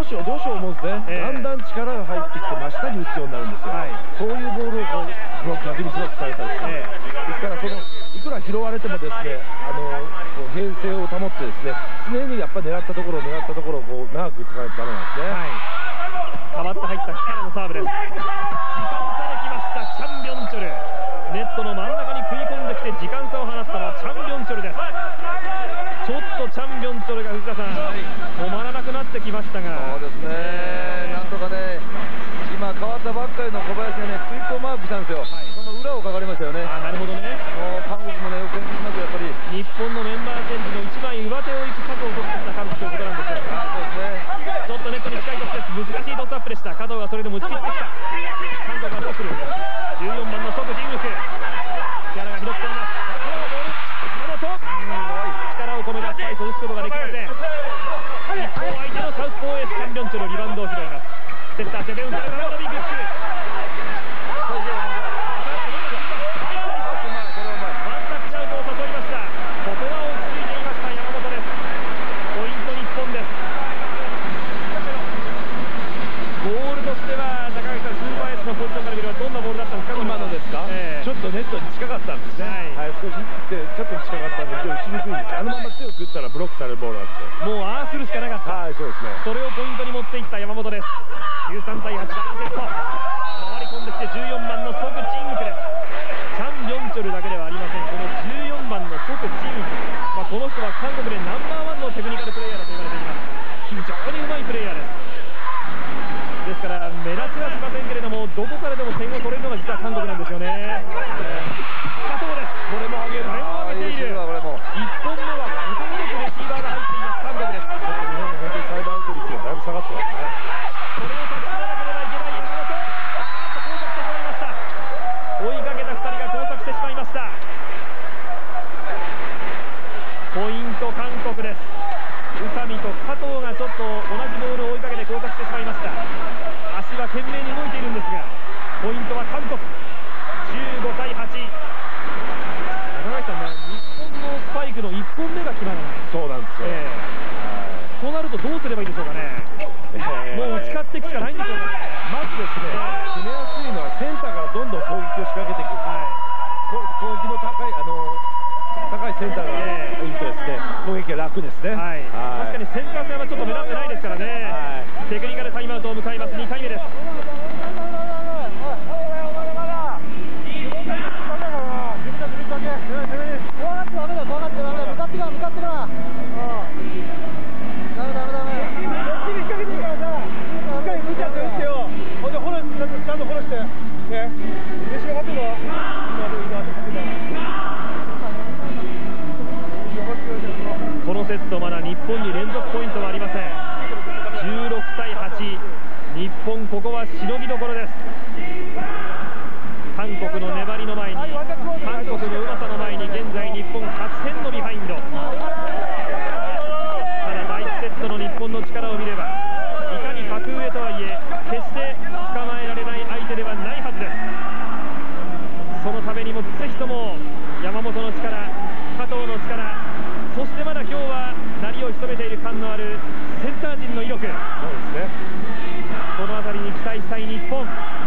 しようどうしよう思うんですね、えー、だんだん力が入ってきて真下に打つようになるんですよ、はい、そういうボールをこうブロック逆にブロックされたりして、えー、ですからそのいくら拾われてもですねあのこう平静を保ってですね常にやっぱり狙ったところを狙ったところをこう長く打っていかないとダメなんですね、はい、 代わって入った力のサーブです。時間差できましたチャン・ビョンチョル、ネットの真ん中に食い込んできて時間差を放ったのはチャン・ビョンチョルです。ちょっとチャン・ビョンチョルが藤田さん、はい、止まらなくなってきましたが、 そうですね、なんとかね今変わったばっかりの小林がねクイックをマークしたんですよ、はい、その裏をかかりましたよね。 あ、なるほどね。 もう韓国もねよく演じますやっぱり日本のメンバーチェンジの一枚上手を行く角を取ってきた韓国ということなんですよ。 あ、そうですね。 ちょっとネットに近いトスです。難しいトスアップでした。加藤がそれでも打ち切ってきた。韓国がどうする。じゅうよんばんのソク・ジンウク、木原が拾っています。このボール力を込めたスパイスを打つことができません。一方相手のサウスポーエースチャン・ビョンチョルリバウンドを拾います。セッターチェベウンからのビッグシュート。 ネットに近かったんですね、はい、はい、少しってちょっと近かったんで打ちにくいんです。あのまま強く打ったらブロックされるボールなんですよ。 もうああするしかなかった、はい、そうですね。それをポイントに持っていった山本です。じゅうさんたいはちだいセット、回り込んできてじゅうよんばんのソク・ジンウクです。チャン・ビョンチョルだけではありません。このじゅうよんばんのソク・ジンウク、まあ、この人は韓国でナンバーワンのテクニカルプレーヤーだと言われています。非常にうまいプレーヤーです。ですから目立ちはしませんけれどもどこからでも点を取れるのが実は韓国なんですよね。加藤です。これも上げる、これも上げている。いっぽんめはとてもよくレシーバーが入っています韓国です。日本の本当にサイバーアウト率がだいぶ下がってますね。これを立ち上がらなければいけない山本、あーっと交錯してしまいました。追いかけたふたりが交錯してしまいました。ポイント韓国です。宇佐美と加藤がちょっと同じボールを追いかけて交錯してしまいました。足は懸命に動いているんですがポイントは韓国。じゅうごたいはち。長井さんね、日本のスパイクのいっぽんめが決まらない。そうなんですよ、えー、となるとどうすればいいでしょうかね、えー、もう打ち勝っていくしかないんでしょうかね。 まずですね、決めやすいのはセンターからどんどん攻撃を仕掛けていく、はい、攻撃の高いあの高いセンターがいるとですね、攻撃が楽ですね、はい、 確かにセンター戦はちょっと目立ってないですからね、はい、テクニカルタイムアウトを迎えます。にかいめです。このセットまだ日本に連続ポイントはありません。じゅうろくたいはち、日本ここはしのぎどころです。韓国の粘りの前に、韓国のうまさの前に現在日本はちてんのビハインド。ただ第いちセットの日本の力を見ればいかに格上とはいえ決して捕まえられない相手ではないはずです。そのためにもぜひとも山本の力、加藤の力、そしてまだ今日は鳴りを潜めている感のあるセンター陣の威力、そうですね、この辺りに期待したい日本。い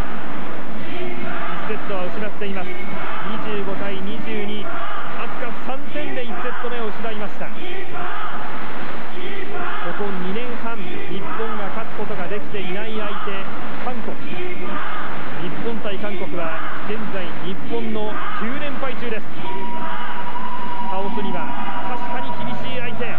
ちセットは失っています。にじゅうごたいにじゅうに、わずかさんてんでいちセット目を失いました。ここにねんはん日本が勝つことができていない相手韓国。日本対韓国は現在日本のきゅうれんぱい中です。倒すには確かに厳しい相手。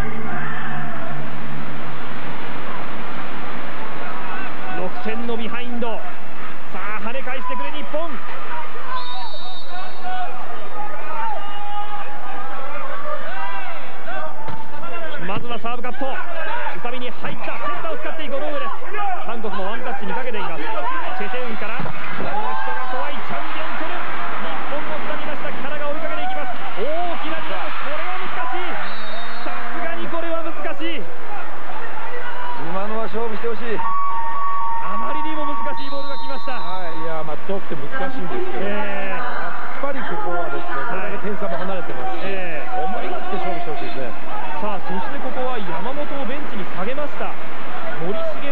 ろくてんのビハインド。さあ跳ね返してくれ日本。まずはサーブカット、宇佐美に入った。センターを使っていくゴローです。韓国もワンタッチにかけています。チェテウンからこの人が怖いチャン・ビョンチョル。日本もつかみました。木原が追いかけていきます。大きなリード、これは難しい。さすがにこれは難しい。 今のは勝負してほしい。 あまりにも難しいボールが来ました。 はい、いやまあ遠くて難しいんですけど、えー、やっぱりここはですね、これだけ点差も離れてますし、えー、思い切って勝負してほしいですね。 さあそしてここは山本をベンチに下げました。森重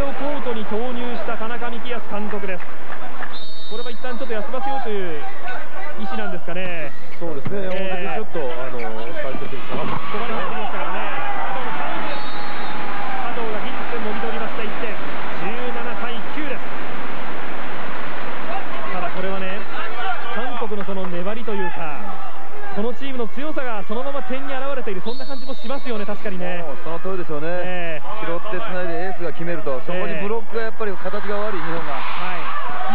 そのまま点に現れている、そんな感じもしますよね。確かにね、 その通りですよね、えー、拾ってつないでエースが決めると、そこにブロックがやっぱり形が悪い日本が、 はい、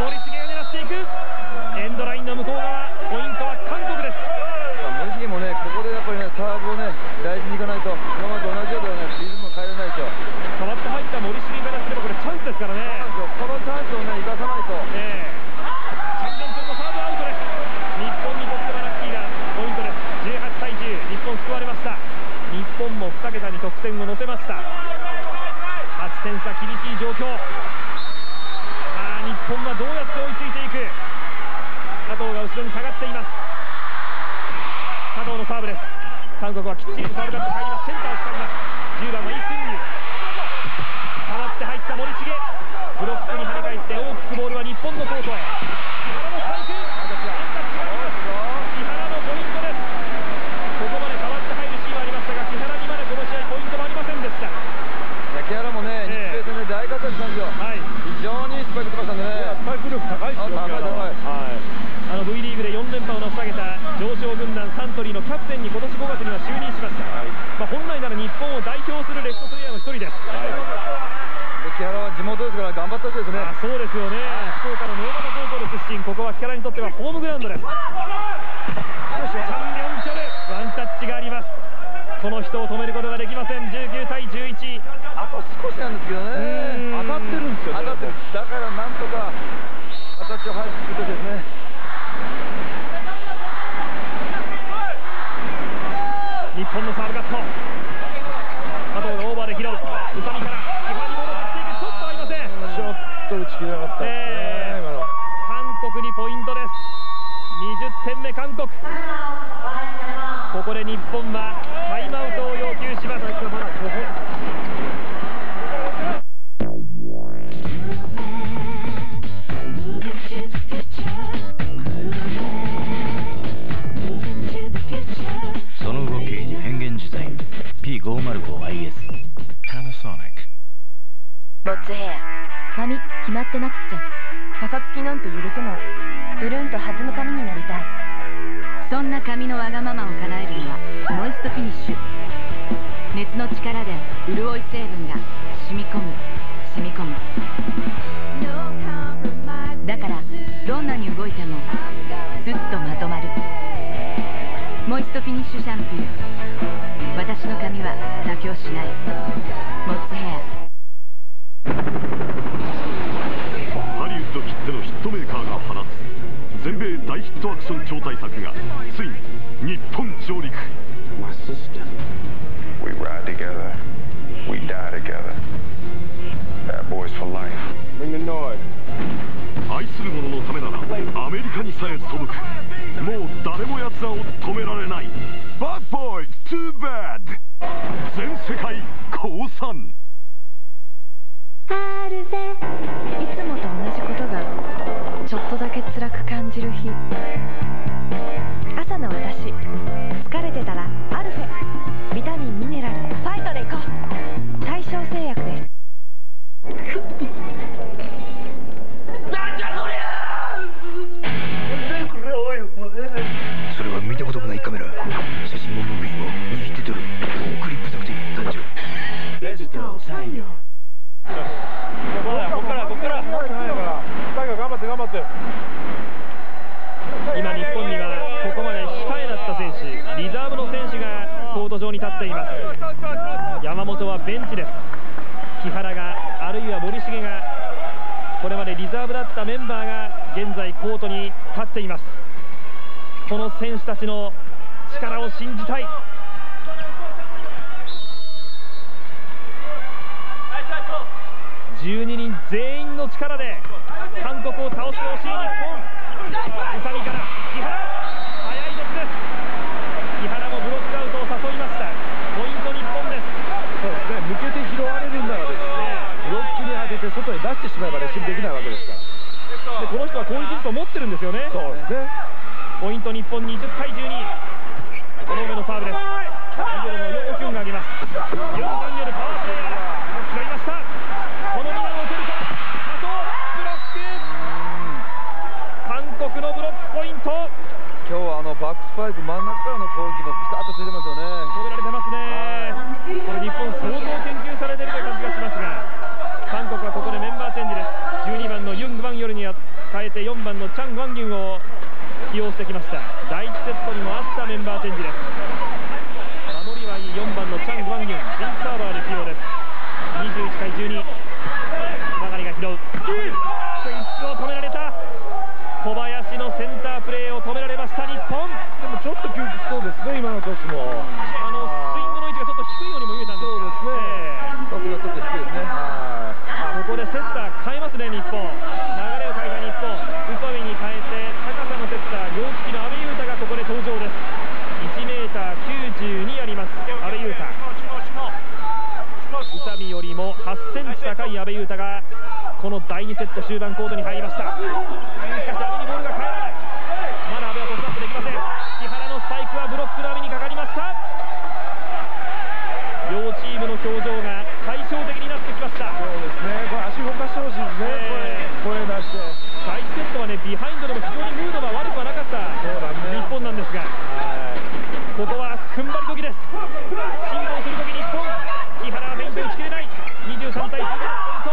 森重が狙っていく、エンドラインの向こう側、ポイントは韓国です。 森重もね、ここでやっぱりね、サーブをね、大事にいかないと、今までと同じようではね、リズムを変えられないですよ。 変わって入った森重からすれば、これチャンスですからね。 このチャンスをね、生かさないと。 えーチャンピオンのサーブアウトです。日本にとってはラッキーなポイントです。じゅうはちたいじゅう、日本救われました。日本もに桁に得点を乗せました。はちてん差、厳しい状況。さあ日本はどうやって追いついていく。加藤が後ろに下がっています。加藤のサーブです。韓国はきっちりサーブカット入ります。センターを使います。じゅうばんはイ・スンユ、代わって入った森重、ブロックに跳ね返って大きくボールは日本のコートへ。木原のスパイク、木原のポイントです。ここまで代わって入るシーンはありましたが、木原にまでこの試合ポイントもありませんでした。 木原もね、日米戦で大活躍したんですよ、はい、非常にいいスパイク打ってましたんでね、 スパイク力高いですよ、 高い高い、 はい、 あの V リーグでよん連覇を成し遂げた上昇軍団サントリーのキャプテンに今年ごがつには就任しました、はい、まあ、本来なら日本を代表するレフトプレーヤーの一人です、はい、 で木原は地元ですから頑張った人ですね。 あ、そうですよね、福岡のノーマタ高校の出身、ここは木原にとってはホームグラウンドです。チャンリョンチョル、ワンタッチがあります。この人を止めることができません。じゅうきゅうたいじゅういち、 あと少しなんですけどね、 当たってるんですよね、 当たってる、だからなんとか形を早く作ってほしいですね。 日本のサーブカット、加藤がオーバーで拾う、宇佐美から木原にボールを出していく、ちょっと合いません、 ちょっと打ち切れなかったですね、えー、今の韓国にポイントです。にじゅってんめ韓国、ここで日本はタイムアウトを要求します。 その動き変幻自在 ピーごーまるごアイエス Panasonic。 ボッツヘア、髪決まってなくっちゃ、パサつきなんて許せない。うるんと弾む髪になりたい。そんな髪のわがままを叶えるのはモイストフィニッシュ。熱の力で潤い成分が染み込む染み込む。だからどんなに動いてもスッとまとまる。モイストフィニッシュシャンプー。私の髪は妥協しない。モッツヘア。 ハリウッドきってのヒットメーカーが放つ全米大ヒットアクション超大作がついに日本上陸。 My sister. We ride together. We die together. Bad boys for life. Bring the noise. 愛する者のためならアメリカにさえ背く。もう誰も奴らを止められない。 Bad boys too bad。 全世界降参。 あるぜ、いつもと同じことがちょっとだけ辛く感じる日。朝の私、疲れてたらアルフェ、ビタミンミネラルファイトでいこう。大正製薬です。 なんじゃそりゃ。 それは見たこともないカメラ。写真もムービーも握ってとる。クリップ作品誕生。デジタル採用。 ここからここから頑張って頑張って。 今日本にはここまで控えだった選手、リザーブの選手がコート上に立っています。山本はベンチです。木原があるいは森重が、これまでリザーブだったメンバーが現在コートに立っています。この選手たちの力を信じたい。じゅうににん全員の力で韓国を倒してほしい日本。宇佐美から木原、速いですです。木原もブロックアウトを誘いました。ポイント日本です。 そうですね、抜けて拾われるならですね、ブロックに当てて外に出してしまえばレシーブできないわけですから。 でこの人は攻撃術を持ってるんですよね。 そうですね。 ポイント日本にじゅうたいじゅうに。この上のサーブです。ミドルのヨウキュンが上げます。ユン・ダンヨルパワープレーヤー拾いました。このに段を打てるか。加藤ブロック。韓国のブロックポイント。 今日はあのバックスパイク真ん中からの攻撃もピタッとついてます起用してきました。だいいちセットにもあったメンバーチェンジです。守りはいいよんばんのチャン・グワンユン、リンクサーバーで起用です。にじゅういちたいじゅうに、曲がりが拾う。クイックを止められた。小林のセンタープレーを止められました日本。 でもちょっと窮屈そうですね、今のトスも。 あのスイングの位置がちょっと低いようにも見えたんですが、そうですね、トスがちょっと低いですね。ここでセッター変えますね、日本。流れを変えた日本、宇佐美に変えて高さのセッター、両利きの阿部勇太がここで登場です。いちメーターきゅうじゅうにあります阿部勇太。宇佐美よりもはちセンチ高い阿部勇太がこのだいにセット終盤コートに入りました。しかし阿部にボールが返らない。まだ阿部はトスアップできません。木原のスパイクはブロックの阿部にかかりました。両チームの表情が対照的になってきました。 そうですね、これ足動かしてほしいですね、えー、声出して。 だいいちセットはね、ビハインドでも非常にムードが悪くはなかった日本なんですが、ここは踏ん張り時です。進行する時日本、木原はフェイント打ち切れない。にじゅうさんたいじゅうごポイント。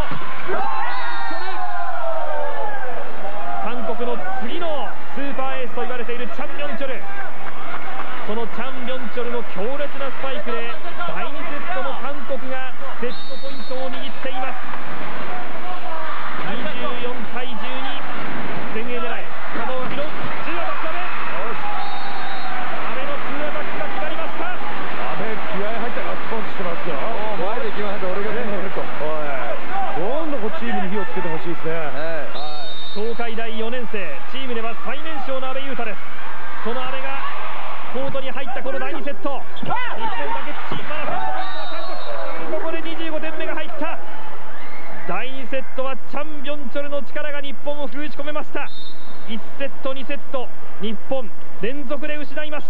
韓国の次のスーパーエースと言われているチャン・ミョンチョル、そのチャン・ミョンチョルの強烈なスパイクでだいにセットの韓国がセットポイントを握っています。にじゅうよんたいじゅうに、前衛狙い、加藤が拾う。ツーアタック阿部、阿部のツーアタックが決まりました。 阿部気合入ったガッツポーズしてますよ。 前で決まった俺が全部やると、 どんどんこうチームに火をつけてほしいですね。 東海大よねん生、チームでは最年少の阿部勇太です。その阿部がコートに入ったこのだいにセット、日本がゲッチ、まだセットポイントは韓国。ここでにじゅうごてんめが入った。だいにセットはチャン・ビョンチョルの力が日本を封じ込めました。いちセットにセット日本連続で失いました。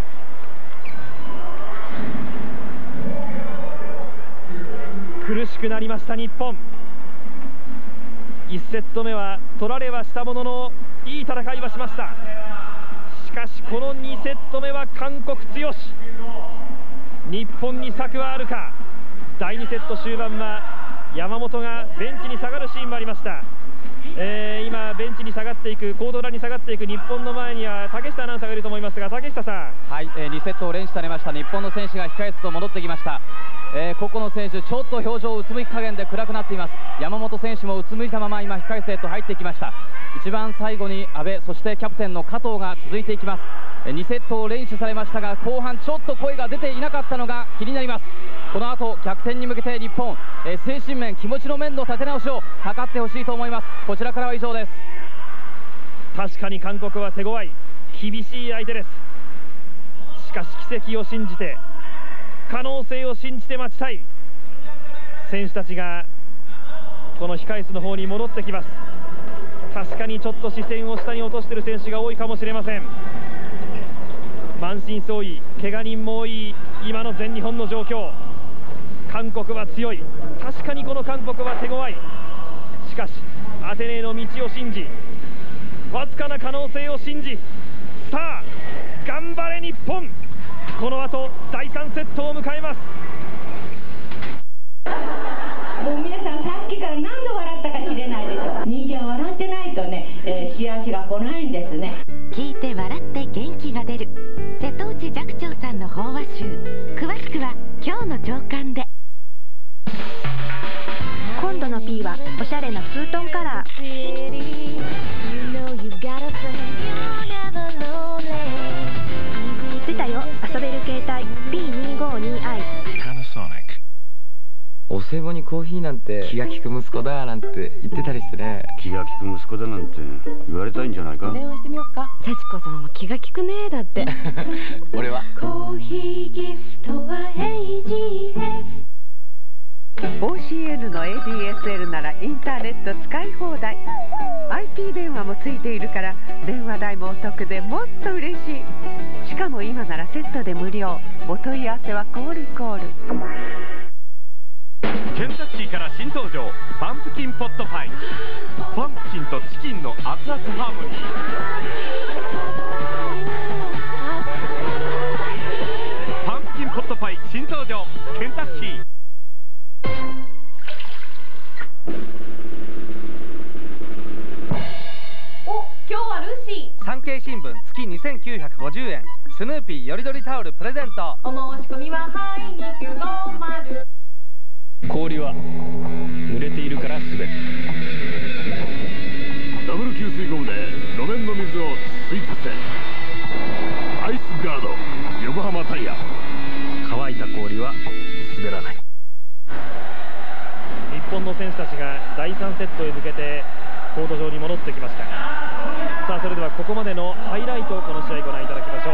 苦しくなりました日本。いちセット目は取られはしたもののいい戦いはしました。しかしこのにセット目は韓国強し、日本に策はあるか。だいにセット終盤は山本がベンチに下がるシーンもありました。えー、今ベンチに下がっていく、コート裏に下がっていく日本の前には竹下アナウンサーがいると思いますが、竹下さん。 はい、えー、にセットを連取されました日本の選手が控え室と戻ってきました。えー、個々の選手ちょっと表情うつむき加減で暗くなっています。山本選手もうつむいたまま今控え室へと入ってきました。一番最後に阿部、そしてキャプテンの加藤が続いていきます。えー、にセットを連取されましたが後半ちょっと声が出ていなかったのが気になります。この後逆転に向けて日本、えー、精神面気持ちの面の立て直しを図ってほしいと思います。こちらからは以上です。 確かに韓国は手強い厳しい相手です。しかし奇跡を信じて可能性を信じて待ちたい。選手たちがこの控え室の方に戻ってきます。確かにちょっと視線を下に落としている選手が多いかもしれません。満身創痍、怪我人も多い今の全日本の状況。韓国は強い、確かにこの韓国は手強い。しかしアテネの道を信じ、わずかな可能性を信じ、さあ頑張れ日本。この後だいさんセットを迎えます。 もう皆さんさっきから何度笑ったかしれないでしょ。人間は笑ってないとね、えー、幸せが来ないんですね。 聞いて笑って元気が出る瀬戸内寂聴さんの法話集、詳しくは今日の朝刊で。 今度の P はおしゃれなツートンカラー。出たよ、遊べる携帯 ピーにーごーにーアイ。 お歳暮にコーヒーなんて気が利く息子だなんて言ってたりしてね。 気が利く息子だなんて言われたいんじゃないか。 電話してみようか。幸子さんも気が利くねだって俺はコーヒーギフトは エージーエフ。 オーシーエヌ の エーディーエスエル ならインターネット使い放題。 アイピー 電話もついているから電話代もお得でもっと嬉しい。しかも今ならセットで無料。お問い合わせはコールコール。 ケンタッキーから新登場パンプキンポットパイ。パンプキンとチキンの熱々ハーモニー。パンプキンポットパイ新登場ケンタッキー。 お、今日はルーシー。 産経新新聞月にせんきゅうひゃくごじゅうえん、スヌーピーよりどりタオルプレゼント。 お申し込みははいにきゅうごまる。 氷は濡れているから滑る。 ダブル吸水ゴムで路面の水を吸い付け、アイスガード横浜タイヤ。 乾いた氷は滑らない。日本の選手たちがだいさんセットへ向けてコート上に戻ってきました。さあそれではここまでのハイライトをこの試合ご覧いただきましょう。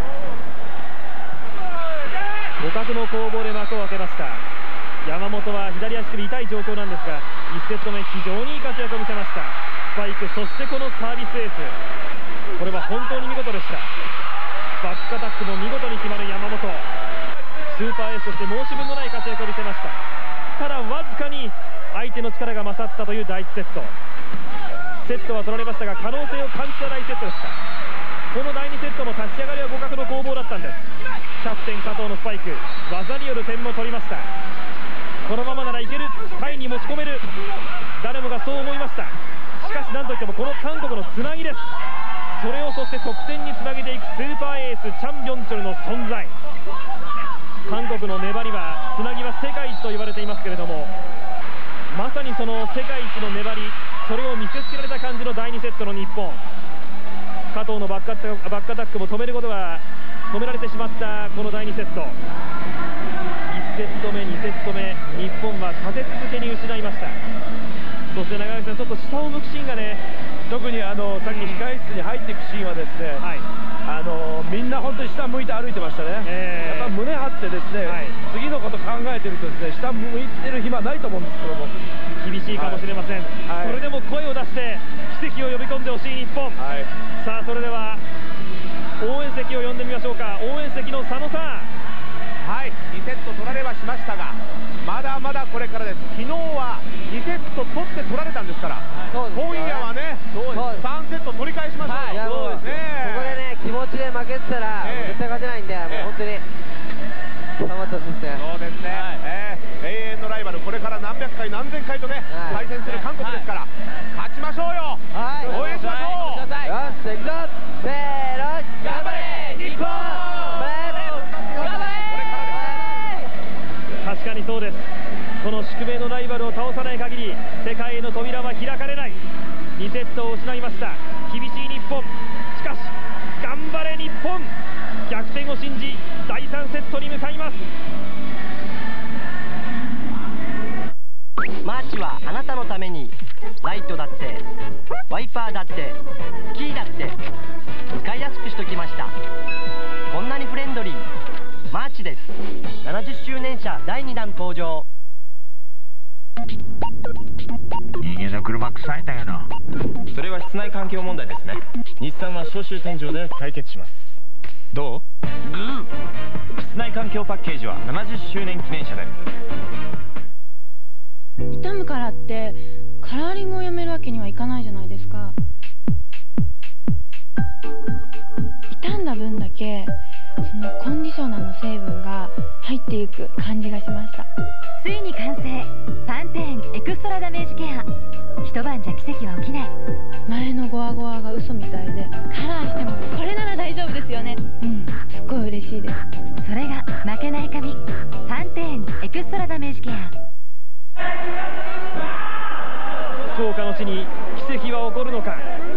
互角の攻防で幕を開けました。山本は左足首痛い状況なんですが、いちセット目非常にいい活躍を見せました。スパイク、そしてこのサービスエース、これは本当に見事でした。バックアタックも見事に決まる山本、スーパーエースとして申し分のない活躍を見せました。ただわずかに相手の力が勝ったというだいいちセット。セットは取られましたが可能性を感じただいいセットでした。このだいにセットも立ち上がりは互角の攻防だったんです。キャプテン加藤のスパイク、技による点も取りました。このままならいける、タイに持ち込める、誰もがそう思いました。しかし何といってもこの韓国のつなぎです。それをそして得点につなげていくスーパーエースチャン・ビョンチョルの存在。韓国の粘りは、つなぎは世界一と言われていますけれども、まさにその世界一の粘り、それを見せつけられた感じのだいにセットの日本。加藤のバックアタック、バックアタックも止めることは止められてしまったこのだいにセット。いちセット目、にセット目、日本は立て続けに失いました。そして長垣さん、ちょっと下を向くシーンがね、 特にあのさっき控室に入っていくシーンはですね、はい、あのみんな本当に下向いて歩いてましたね、えー、やっぱ胸張ってですね、はい、次のこと考えてるとですね、下向いてる暇ないと思うんですけども、 厳しいかもしれません、はい、それでも声を出して奇跡を呼び込んでほしい日本、はい、さあそれでは応援席を呼んでみましょうか。応援席の佐野さん。 はい、にセット取られはしましたが、まだまだこれからです。昨日はにセット取って取られたんですから、今夜はね、さんセット取り返しましょう。 はい、そうですね。ここでね、気持ちで負けてたら絶対勝てないんで、もう本当に頑張ってほしいですね。 そうですね、えー、永遠のライバル、これから何百回何千回とね、対戦する韓国ですから、勝ちましょうよ。はい、応援しましょう。 よし、行くぞ。せーの、頑張れ日本。 確かにそうです。この宿命のライバルを倒さない限り世界への扉は開かれない。にセットを失いました。厳しい日本、しかし頑張れ日本。逆転を信じだいさんセットに向かいます。 マーチはあなたのために、ライトだってワイパーだってキーだって使いやすくしときました。こんなにフレンドリー、マーチです。ななじゅっしゅうねん車だいにだん登場。 人間の車臭いんだけど。 それは室内環境問題ですね。日産は消臭天井で解決します。どう？グー。室内環境パッケージはななじゅっしゅうねん記念車で。 傷むからってカラーリングをやめるわけにはいかないじゃないですか。傷んだ分だけそのコンディショナーの成分が入っていく感じがしました。 ついに完成、パンテーンエクストラダメージケア。一晩じゃ奇跡は起きない。 前のゴワゴワが嘘みたいで、カラーしてもこれなら大丈夫ですよね。うん、すっごい嬉しいです。 それが負けない髪、パンテーンエクストラダメージケア。 福岡の地に奇跡は起こるのか。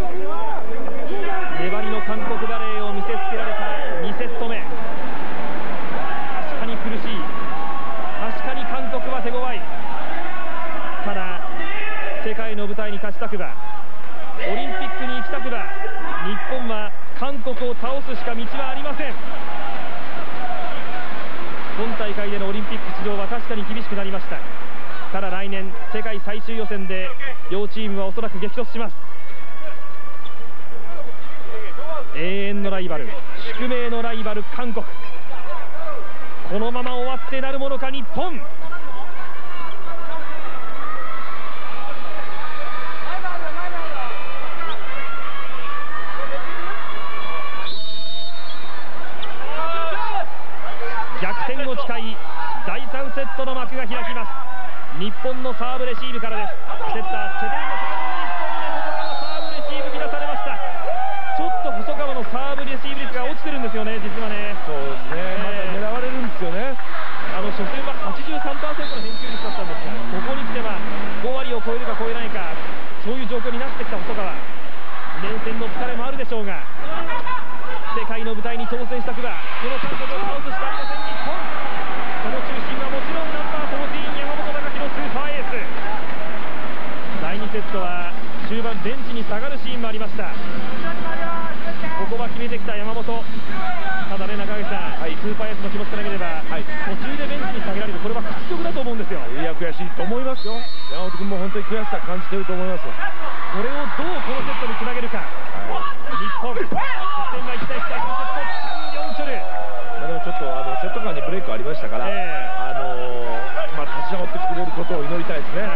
粘りの韓国バレーを見せつけられたにセット目。確かに苦しい、確かに韓国は手強い。ただ世界の舞台に勝ちたくば、オリンピックに行きたくば、日本は韓国を倒すしか道はありません。今大会でのオリンピック出場は確かに厳しくなりました。ただ来年世界最終予選で両チームはおそらく激突します。永遠のライバル、宿命のライバル韓国。このまま終わってなるものか日本。逆転を誓いだいさんセットの幕が開きます。日本のサーブレシーブからです。セッターチェテイのサーブ、日本で細川サーブレシーブ乱されました。ちょっと細川でしょうが、世界の舞台に挑戦したくばこの韓国を倒すしかありません。日本、その中心はもちろんナンバーフォーティーン山本隆弘スーパーエース。だいにセットは終盤ベンチに下がるシーンもありました。ここは決めてきた山本。ただね、中垣さん、はい、スーパーエースの気持ちから見れば、はい、途中でベンチに下げられる、これは屈辱だと思うんですよ。 いや、悔しいと思いますよ。山本君も本当に悔しさ感じてると思います。 これをどうこのセットにつなげるか。はい、日本、得点がいち対いち対このセット、チャン・ヨンチョル。 まあ、でもちょっとあのセット間にブレイクありましたから、えー、あのー、まあ、立ち直ってくれることを祈りたいですね。はい、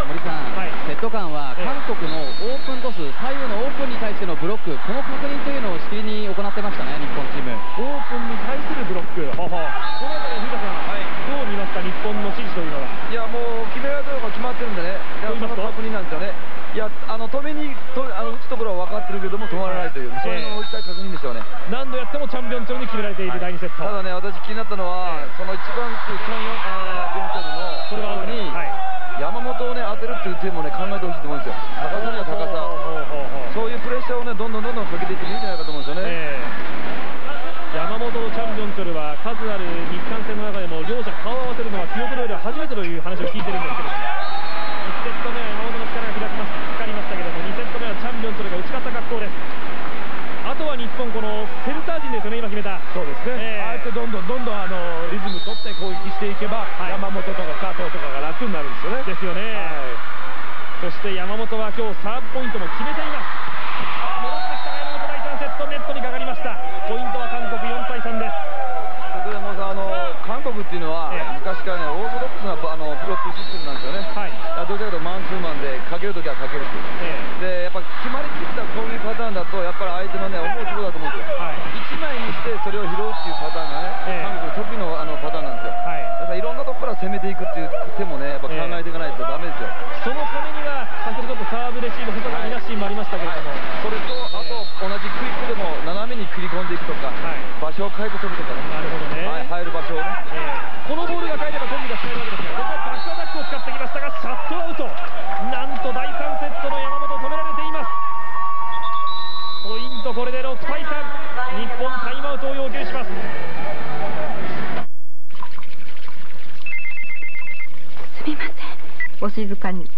森さん、はい、セット間は韓国のオープントス、左右のオープンに対してのブロック、この確認というのをしきりに行ってましたね、日本チーム。 オープンに対するブロック、ほほこの辺り、古田さん、はい、どう見ますか、日本の指示というのは。 いや、もう決められたのが決まってるんでね、その確認なんですよね。いや、あの止めにとあの打つところは分かってるけども止まらないという、そういうのを一回確認でしょうね。 何度やってもチャンピオン長に決められているだいにセット。 ただね、私気になったのは、その一番打つチャン・ヨンチョルのこれは後に、はい、 山本をね当てるっていう手もね考えてほしいと思うんですよ。高さには高さ、そういうプレッシャーをねどんどんどんどんかけていってもいいんじゃないかと思うんですよね。えー、山本チャン・ヨンチョルは数ある日韓戦の中でも両者顔を合わせるのは記憶の上では初めてという話を聞いてるんですけれども、いちセット目は山本の力が開きました光りましたけれども、にセット目はチャン・ヨンチョルが打ち勝った格好です。あとは日本、このセンター陣ですよね、今決めた。 そうですね、えー、ああやってどんどんどんどんあのリズム取って攻撃していけば、はい、山本とか加藤とかが楽になるんですよね。 ですよね、はい、そして山本は今日サーブポイントも決めています。戻ってきた山本、だいさんセットネットにかかりました。ポイントは韓国よんたいさんです。 それでもさ、あの韓国っていうのは、えー、昔からねオーソドックスなあのプロップシステムなんですよね。はい、どちらかというとマンツーマンでかけるときはかけるっていう、えー、でやっぱ決まりきった攻撃パターンだとやっぱり相手のね思うところだと思うんですよ。はい、いちまいにしてそれを拾うっていうパターンがね、えー、韓国の得意のあのパターンなんですよ。はい、だからいろんなところから攻めていくっていう手もねやっぱ考えていかないとダメですよ。 えー、そのためには先ほどちょっとサーブレシーブ外が見なシーンもありましたけれども、はい、 それとあと同じクイックでも斜めに切り込んでいくとか、はい、場所を変えて飛ぶとかね。 なるほどね、 はい、入る場所をね、 えー、このボールが返ればコンビが使えるわけですが、ここはバックアタックを使ってきましたがシャットアウト。なんとだいさんセットの山本止められています。ポイントこれでろくたいさん、日本タイムアウトを要求します。 すみません、 お静かに。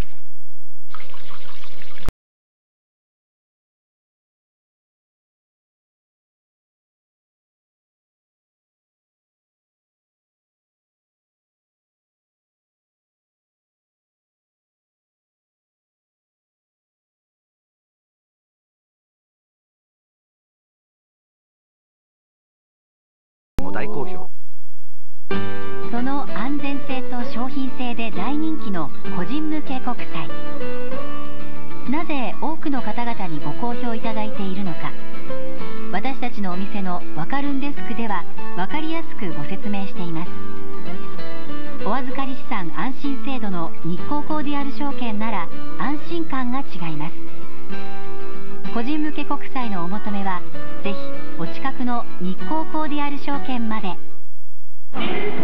大好評。 その安全性と商品性で大人気の個人向け国債。なぜ多くの方々にご好評いただいているのか、私たちのお店のわかるんデスクでは分かりやすくご説明しています。お預かり資産安心制度の日興コーディアル証券なら安心感が違います。個人向け国債のお求めはぜひお近くの日興コーディアル証券まで。 今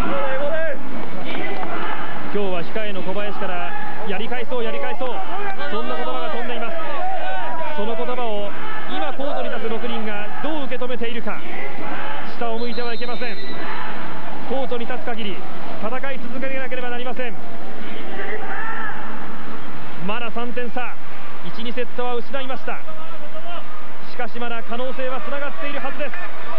日は控えの小林からやり返そうやり返そう、そんな言葉が飛んでいます。その言葉を今コートに立つろくにんがどう受け止めているか。下を向いてはいけません。コートに立つ限り戦い続けなければなりません。まださんてん差、いち、にセットは失いました。しかしまだ可能性はつながっているはずです。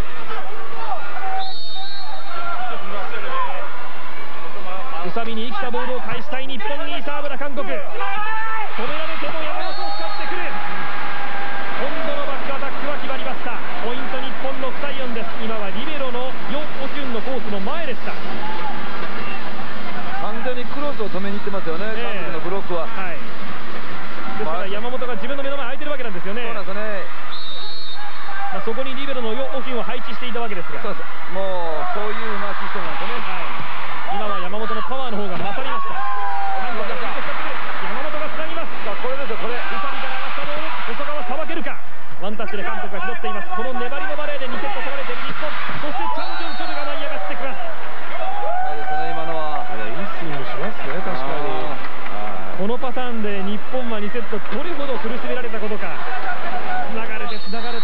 宇佐美に生きたボールを返したい日本にいいサーブだ韓国。止められても山本を使ってくる。今度のバックアタックは決まりました。ポイント日本ろくたいよんです。今はリベロのヨ・オチュンのコースの前でした。 完全にクロスを止めに行ってますよね、えー、韓国のブロックは。はい、 ですから山本が自分の目の前空いてるわけなんですよね。 そうなんですね。 まあそこにリベロのヨ・オチュンを配置していたわけですが、 そうです、もうそういうふうなシステムなんですね。はい、今は山本のパワーの方が勝りました。韓国がついて使ってくる。山本がつなぎます。さあこれですよ、これ。 宇佐美から上がったボール、細川さばけるか。ワンタッチで韓国が拾っています。この粘りのバレーでにセット取られている日本。そしてチャン・ジョンチョルが舞い上がってきます。 そうですね、今のは。 いや、いいスイングしますね、確かに。 このパターンで日本はにセットどれほど苦しめられたことか。つながれてつながれて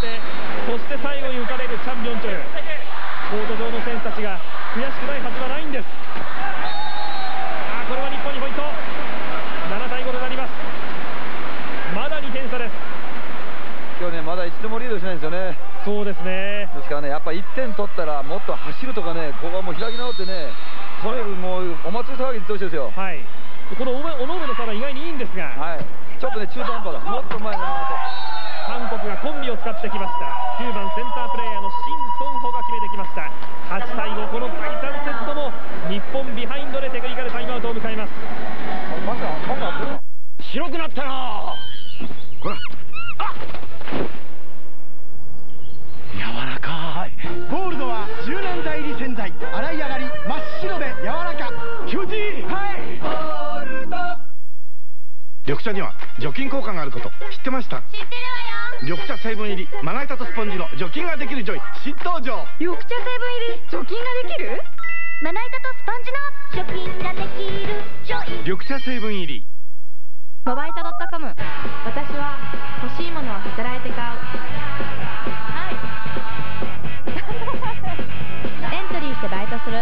ここはもう開き直ってね、とにかくもうお祭り騒ぎってほしいですよ。 はい。この尾上の差は意外にいいんですが、 はい、ちょっとね中途半端だ。もっと前に韓国がコンビを使ってきました。きゅうばんセンタープレーヤーのシン・ソンホが決めてきました。はちたいご、このだいさんセットも日本ビハインドでテクニカルタイムアウトを迎えます。 白くなったな。ほら、あっ、柔らかい。 ゴールドは柔軟剤入り洗剤、洗い上がり真っ白で柔らか、気持ちいい。はい、ゴールド。 緑茶には除菌効果があること知ってました？知ってるわよ。緑茶成分入りまな板とスポンジの除菌ができるジョイ新登場。 緑茶成分入り除菌ができる、まな板とスポンジの除菌ができるジョイ。 緑茶成分入り。 モバイタ .com、 私は欲しいものは働いて買う。はいエントリーしてバイトする。イエ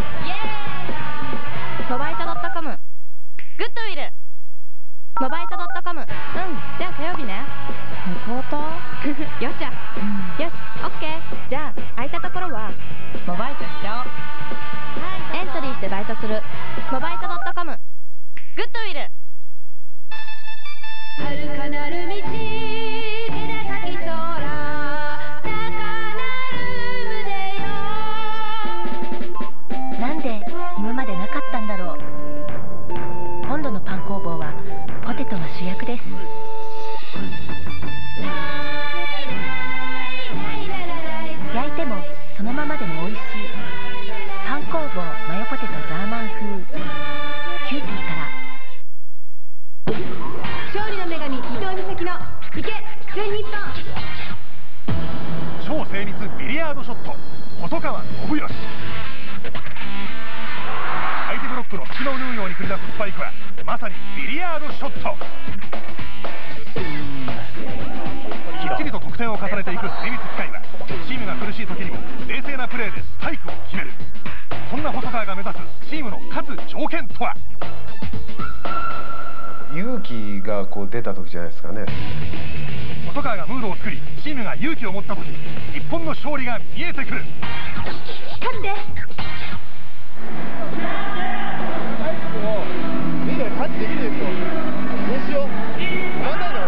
ーイ。モバイタ .com、 グッドウィル。モバイタ .com、 うん、じゃあ火曜日ね。レポートよっしゃ、うん、よし、オッケー。じゃあ空いたところはモバイトしちゃおう。エントリーしてバイトする。モバイタ .com、 グッドウィル。遥かなる道で高き空、高なる腕よ。 なんで今までなかったんだろう。今度のパン工房はポテトが主役です。焼いてもそのままでも美味しいパン工房マヨポテトザーマン風、キューピーから。 勝利の女神伊藤美咲のいけ全日本。 超精密ビリヤードショット細川信義。相手ブロックの隙間を縫うように繰り出すスパイクはまさにビリヤードショット。きっちりと得点を重ねていく精密機械はチームが苦しい時にも冷静なプレーでスパイクを決める。そんな細川が目指すチームの勝つ条件とは。 勇気がこう出た時じゃないですかね。 細川がムードを作りチームが勇気を持った時、日本の勝利が見えてくる。 勝ってみんなでタッチできるでしょ。どうしよう。止まんないの。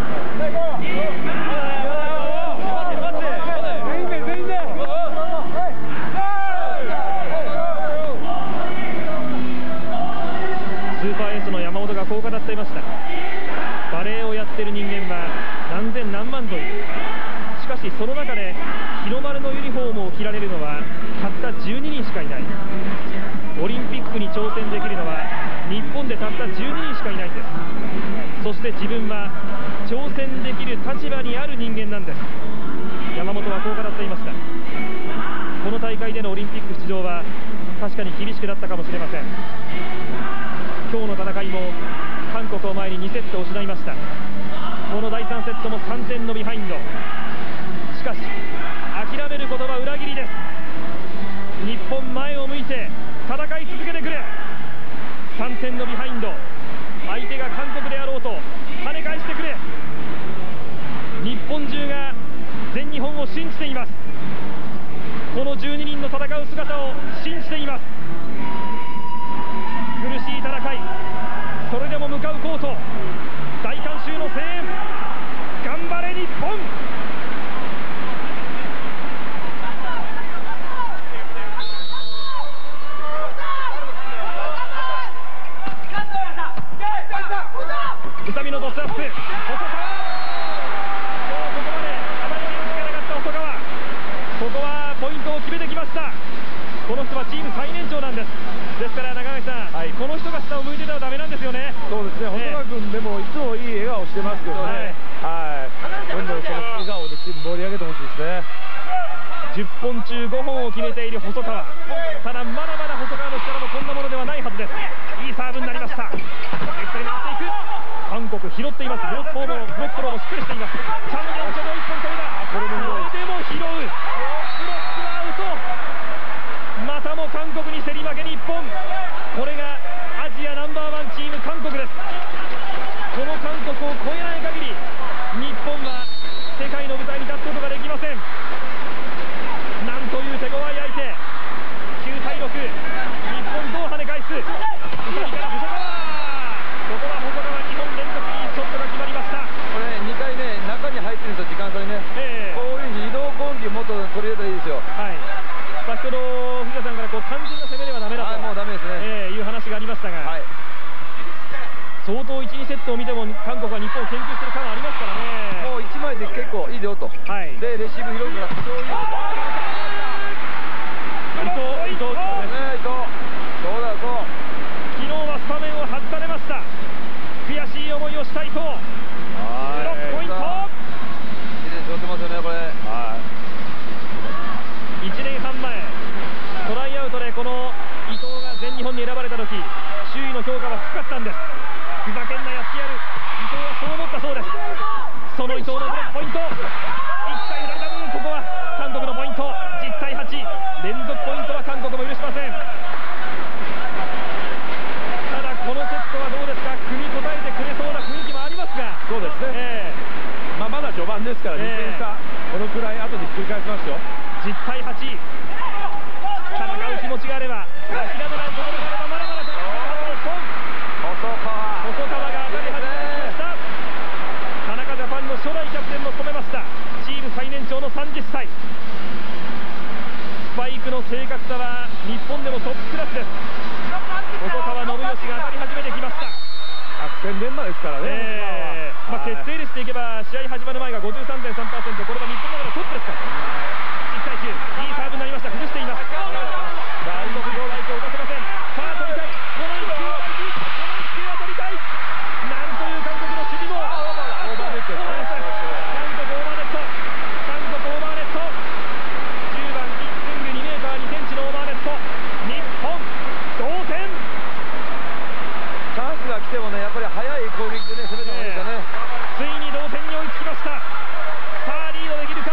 スーパーエースの山本がこう語っていました。バレーをやってる人間は何千何万といる。しかしその中で日の丸のユニフォームを着られるのはたったじゅうににんしかいない。オリンピックに挑戦できるのは日本でたったじゅうににんしかいないんです。そして自分は挑戦できる立場にある人間なんです。山本はこう語っていました。この大会でのオリンピック出場は確かに厳しくなったかもしれません。今日の戦いも韓国を前ににセットを失いました。このだいさんセットもさんてんのビハインド。しかし諦めることは裏切りです。日本前を向いて戦い続けてくれ。さんてんのビハインド、相手が韓国であろうと跳ね返してくれ。日本中が全日本を信じています。このじゅうににんの戦う姿を信じています。苦しい戦い、それでも向かうコート、大観衆の声援、頑張れ日本。宇佐美のトスアップ、細川。今日ここまであまり元気がなかった細川、ここはポイントを決めてきました。この人はチーム最年長なんです。ですから中垣さん、はい、この人が下を向いてたらダメなんですよね。 そうですね、細川君でもいつもいい笑顔してますけどね、はい、どんどんその笑顔でチーム盛り上げてほしいですね。 じゅっぽん中ごほんを決めている細川。ただまだまだ細川の力もこんなものではないはずです。いいサーブになりました。レフトに回っていく。韓国拾っています。ブロックフォームのブロックフォローもしっかりしています。チャン・ギョンチョのいっぽん飛びだ。これも拾う。ブロックはアウト。またも韓国に競り負け日本。これがアジアナンバーワンチーム韓国です。この韓国を超えない限り日本は世界の舞台に立つことができません。なんという手強い相手。きゅうたいろく、 ットを見ても韓国は日本を研究している感がありますからね。 もういちまいで結構いいよと、はい、でレシーブ広くなってそういう伊藤伊藤ね、伊藤そうだそう、 昨日はスタメンを外されました。悔しい思いをした伊藤。ブロックポイント。 いいですよ、ますよねこれ。はい。 いちねんはんまえトライアウトでこの伊藤が全日本に選ばれた時、周囲の評価は低かったんです。ふざけんなやってやる、伊藤はそう思ったそうです。その伊藤のブロックポイント、いったい振られた分、ここは韓国のポイント。じゅうたいはち、連続ポイントは韓国も許しません。ただこのセットはどうですか、組み応えてくれそうな雰囲気もありますが。 そうですね、えーまあ、まだ序盤ですからにてん差、このくらい後にひっくり返しますよ。 じゅうたいはち、戦う気持ちがあれば諦めないことがあればまだまだ戦う日本。 細川細川が当たり始めてきました。田中ジャパンの初代キャプテンも務めました。チーム最年長のさんじゅっさい。スパイクの正確さは日本でもトップクラスです。細川信義が当たり始めてきました。 百戦錬磨ですからね、 えーまあ、決定率でいけば試合始まる前が ごじゅうさんてんさんパーセント、 これは日本の中でトップですから。じゅったいきゅう、いいサーブになりました。崩しています。韓国両ライトを打たせません。さあ取りたい、このいっきゅうは大事、このいっきゅうは取りたい。なんという韓国の守備も。オーバーネット、韓国オーバーネット、韓国オーバーネット、じゅうばんキックングにメーターにセンチのオーバーネット、日本同点。 チャンスが来てもね、やっぱり早い攻撃でね攻めた方がいいですよね。 ついに同点に追いつきました。さあリードできるか。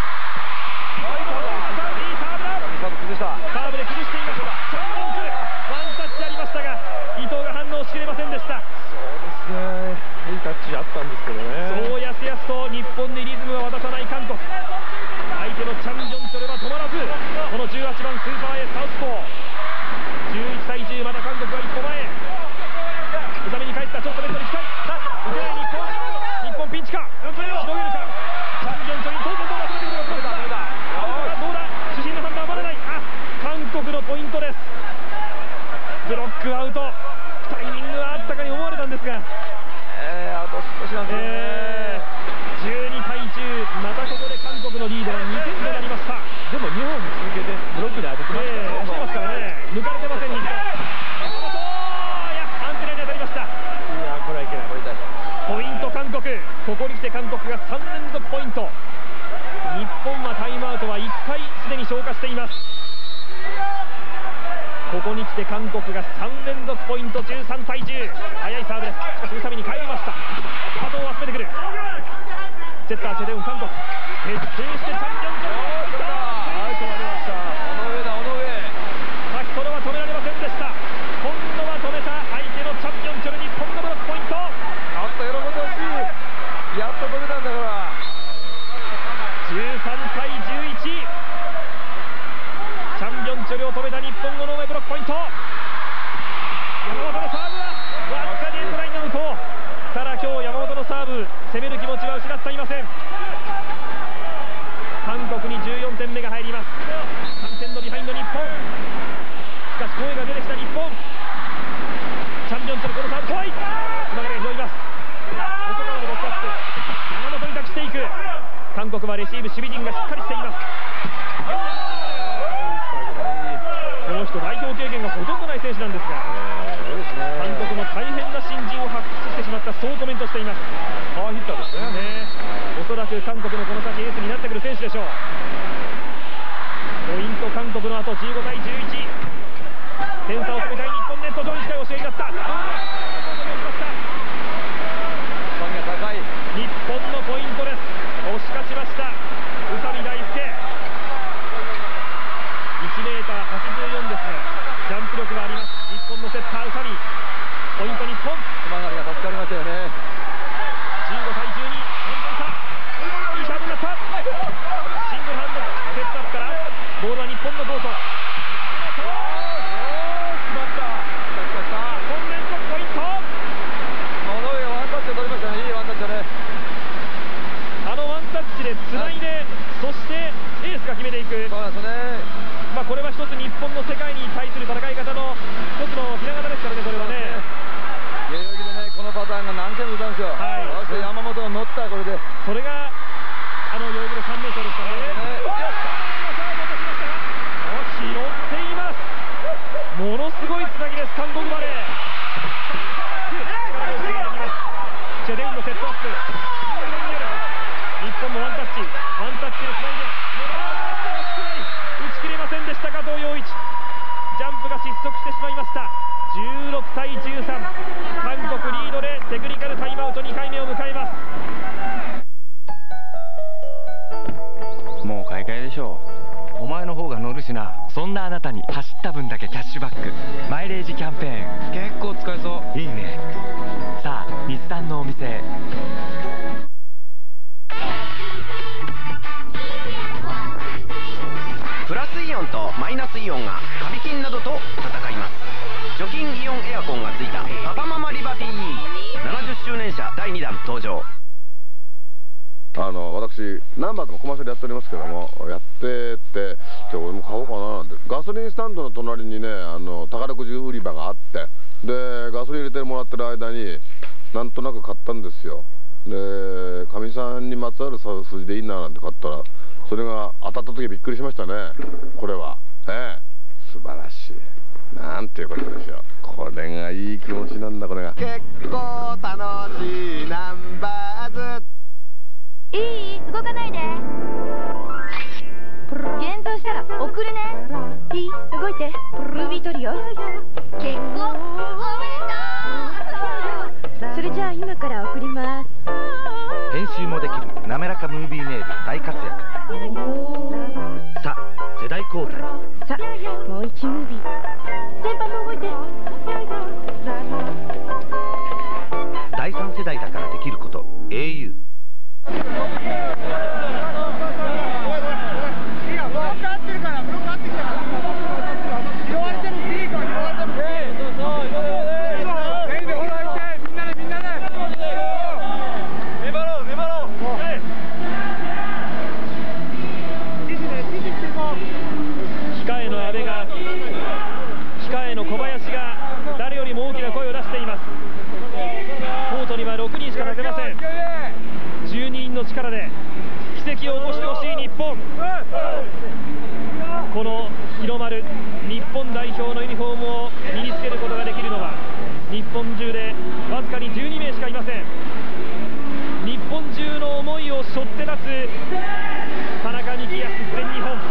サーブ崩した。 サーブで崩していました。チャンピオン来る。ワンタッチありましたが伊藤が反応しきれませんでした。 そうですね、いいタッチあったんですけどね。 そうやすやすと日本にリズムを渡さない韓国。相手のチャン・ジョンチョルは止まらず、このじゅうはちばんスーパーエースサウスポー。じゅういちたいじゅう、まだ韓国は一歩前。宇佐美に帰った、ちょっとベッドに近い。打てない日本。日本ピンチか、しのげるか。チャン・ジョンチョルに当然ボールを集めてくる。どうだどうだ、主審の判断はまだない。あ、韓国のポイントです。ブロックアウト。タイミングはあったかに思われたんですが、 えー、あと少しなんですね、 えー、じゅうにたいじゅう、またここで韓国のリードはにてんとなりました。 でもにほん続けてブロックで当ててますからね、 えー、してますからね。抜かれてません、日本。いや、アンテナに当たりました。いや、これはいけない。 ポイント韓国。ここに来て韓国がさんれんぞくポイント。日本はタイムアウトはいっかいすでに消化しています。ここに来て韓国がさんれんぞくポイント、じゅうさんたいじゅう。速いサーブです。しかし宇佐美に返りました。加藤を集めてくる。セッターチェデウン韓国。徹底してチャン・ジョンチョル。 はい、止まりました。尾上だ、尾上。 先ほどは止められませんでした。今度は止めた相手のチャン・ジョンチョル。日本のブロックポイント。 あっと喜んでほしい。やっと止めたんだから。 じゅうさんたいじゅういち。チャン・ジョンチョルを止めた日本の尾上ブロックポイント。山本のサーブはわずかにエンドラインアウト。ただ今日山本のサーブ、攻める気持ちは失っていません。韓国にじゅうよんてんめが入ります。さんてんのビハインド日本。しかし声が出てきた日本。チャン・ジョンチョル、このサーブ怖い。熊谷が拾います。外側のボックアップ、山本に託していく。韓国はレシーブ守備陣がしっかりしています。この人代表経験がほとんどない選手なんですが、韓国の大変な新人を発掘してしまった、そうコメントしています。 パワーヒッターですね。 おそらく韓国のこの先エースになってくる選手でしょう。ポイント韓国の後じゅうごたいじゅういち。点差を詰めたい日本。ネット上に近い押し合いになった。日本のポイントです。押し勝ちました宇佐美大輔。いちメーターはちじゅうよんですがジャンプ力があります。日本のセッター宇佐美。ポイント日本。 熊谷が助かりましたよね。 じゅうごたいじゅうに。よんてん差。いいサーブになった。シングルハンドセットアップからボールは日本のコート。でつないで、そしてエースが決めていく。 そうなんですね。 まあこれは一つ日本の世界に対する戦い方の一つのひらがなですからね、これはね。 代々木でね速してしまいました。じゅうろくたいじゅうさん、韓国リードでテクニカルタイムアウトにかいめを迎えます。 もう買い替えでしょう。お前の方が乗るしな。そんなあなたに走った分だけキャッシュバックマイレージキャンペーン、結構使えそう。いいね。さあ日産のお店へ。 プラスイオンとマイナスイオンがカビ菌などと戦います。除菌イオンエアコンがついたパパママリバティななじゅっしゅうねん車だいにだん登場。 あの私ナンバーでもコマーシャルやっておりますけども、やってってじゃあ俺も買おうかななんて、ガソリンスタンドの隣にねあの宝くじ売り場があって、でガソリン入れてもらってる間になんとなく買ったんですよ。でかみさんにまつわる数字でいいななんて買ったら、それが当たった時びっくりしましたね。これはええ素晴らしい、なんていうことでしょう。これがいい気持ちなんだ。これが結構楽しいナンバーズ。 いい？動かないで。現像したら送るね。いい？動いて。ムービー撮るよ。結構おめでとう。それじゃあ今から送ります。 編集もできる滑らかムービーメール大活躍。さあ世代交代。 さあもう一ムービー。先輩も動いて。 だいさん世代だからできること エーユー。 力で奇跡を起こしてほしい日本。この日の丸日本代表のユニフォームを身につけることができるのは日本中でわずかにじゅうにめいしかいません。日本中の思いを背負って立つ田中幹康全日本。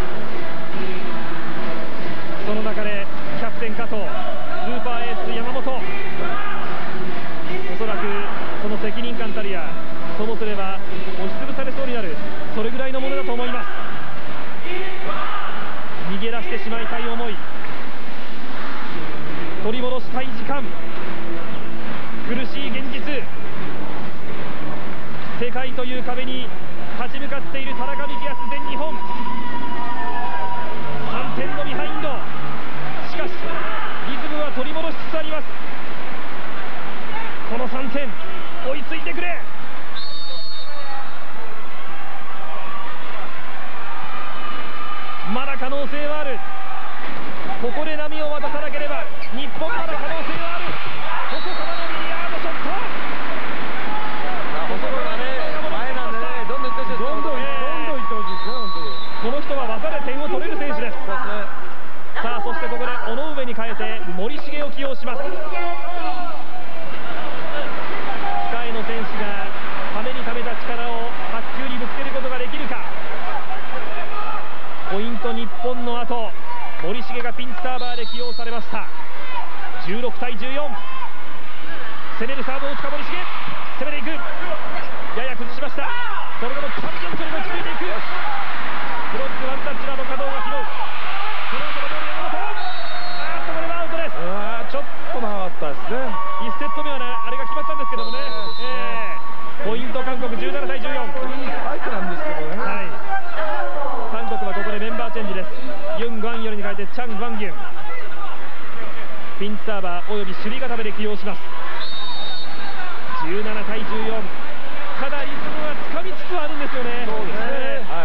その中でキャプテン加藤、スーパーエース山本、おそらくその責任感たるやともすれば押しつぶされそうになる、それぐらいのものだと思います。逃げ出してしまいたい思い、取り戻したい時間、苦しい現実、世界という壁に立ち向かっている田中幹康全日本。さんてんのビハインド、しかしリズムは取り戻しつつあります。このさんてん追いついてくれ。まだ可能性はある。ここで波を渡さなければ日本まだ可能性はある。細川のビリヤードショット。細川がね前なんでね、どんどんいってほしいです。どんどんどんどんいってほしいですね。本当にこの人は技で点を取れる選手です。さあそしてここで尾上に変えて森重を起用します。控えの選手がためにためた力を卓球にぶつけることができるか。ポイント日本の後、森重がピンチサーバーで起用されました。じゅうろくたいじゅうよん、攻めるサーブを打つか森重、攻めていく、やや崩しました。それでもチャンピオン距離も近づいていく。ブロックワンタッチなど加藤が拾う。その後のボール山本、あーっとこれはアウトです。 あーちょっと長かったですね。 いちセット目はねあれが決まったんですけどもね、えー、ポイント韓国じゅうななたいじゅうよん。 いい相手なんですけどね。 はい、韓国はここでメンバーチェンジです。ユン・グァンヨルに変えてチャン・ワンギュン、ピンチサーバーおよび守備固めで起用します。じゅうななたいじゅうよん、ただリズムはつかみつつあるんですよね。そうですね、はい、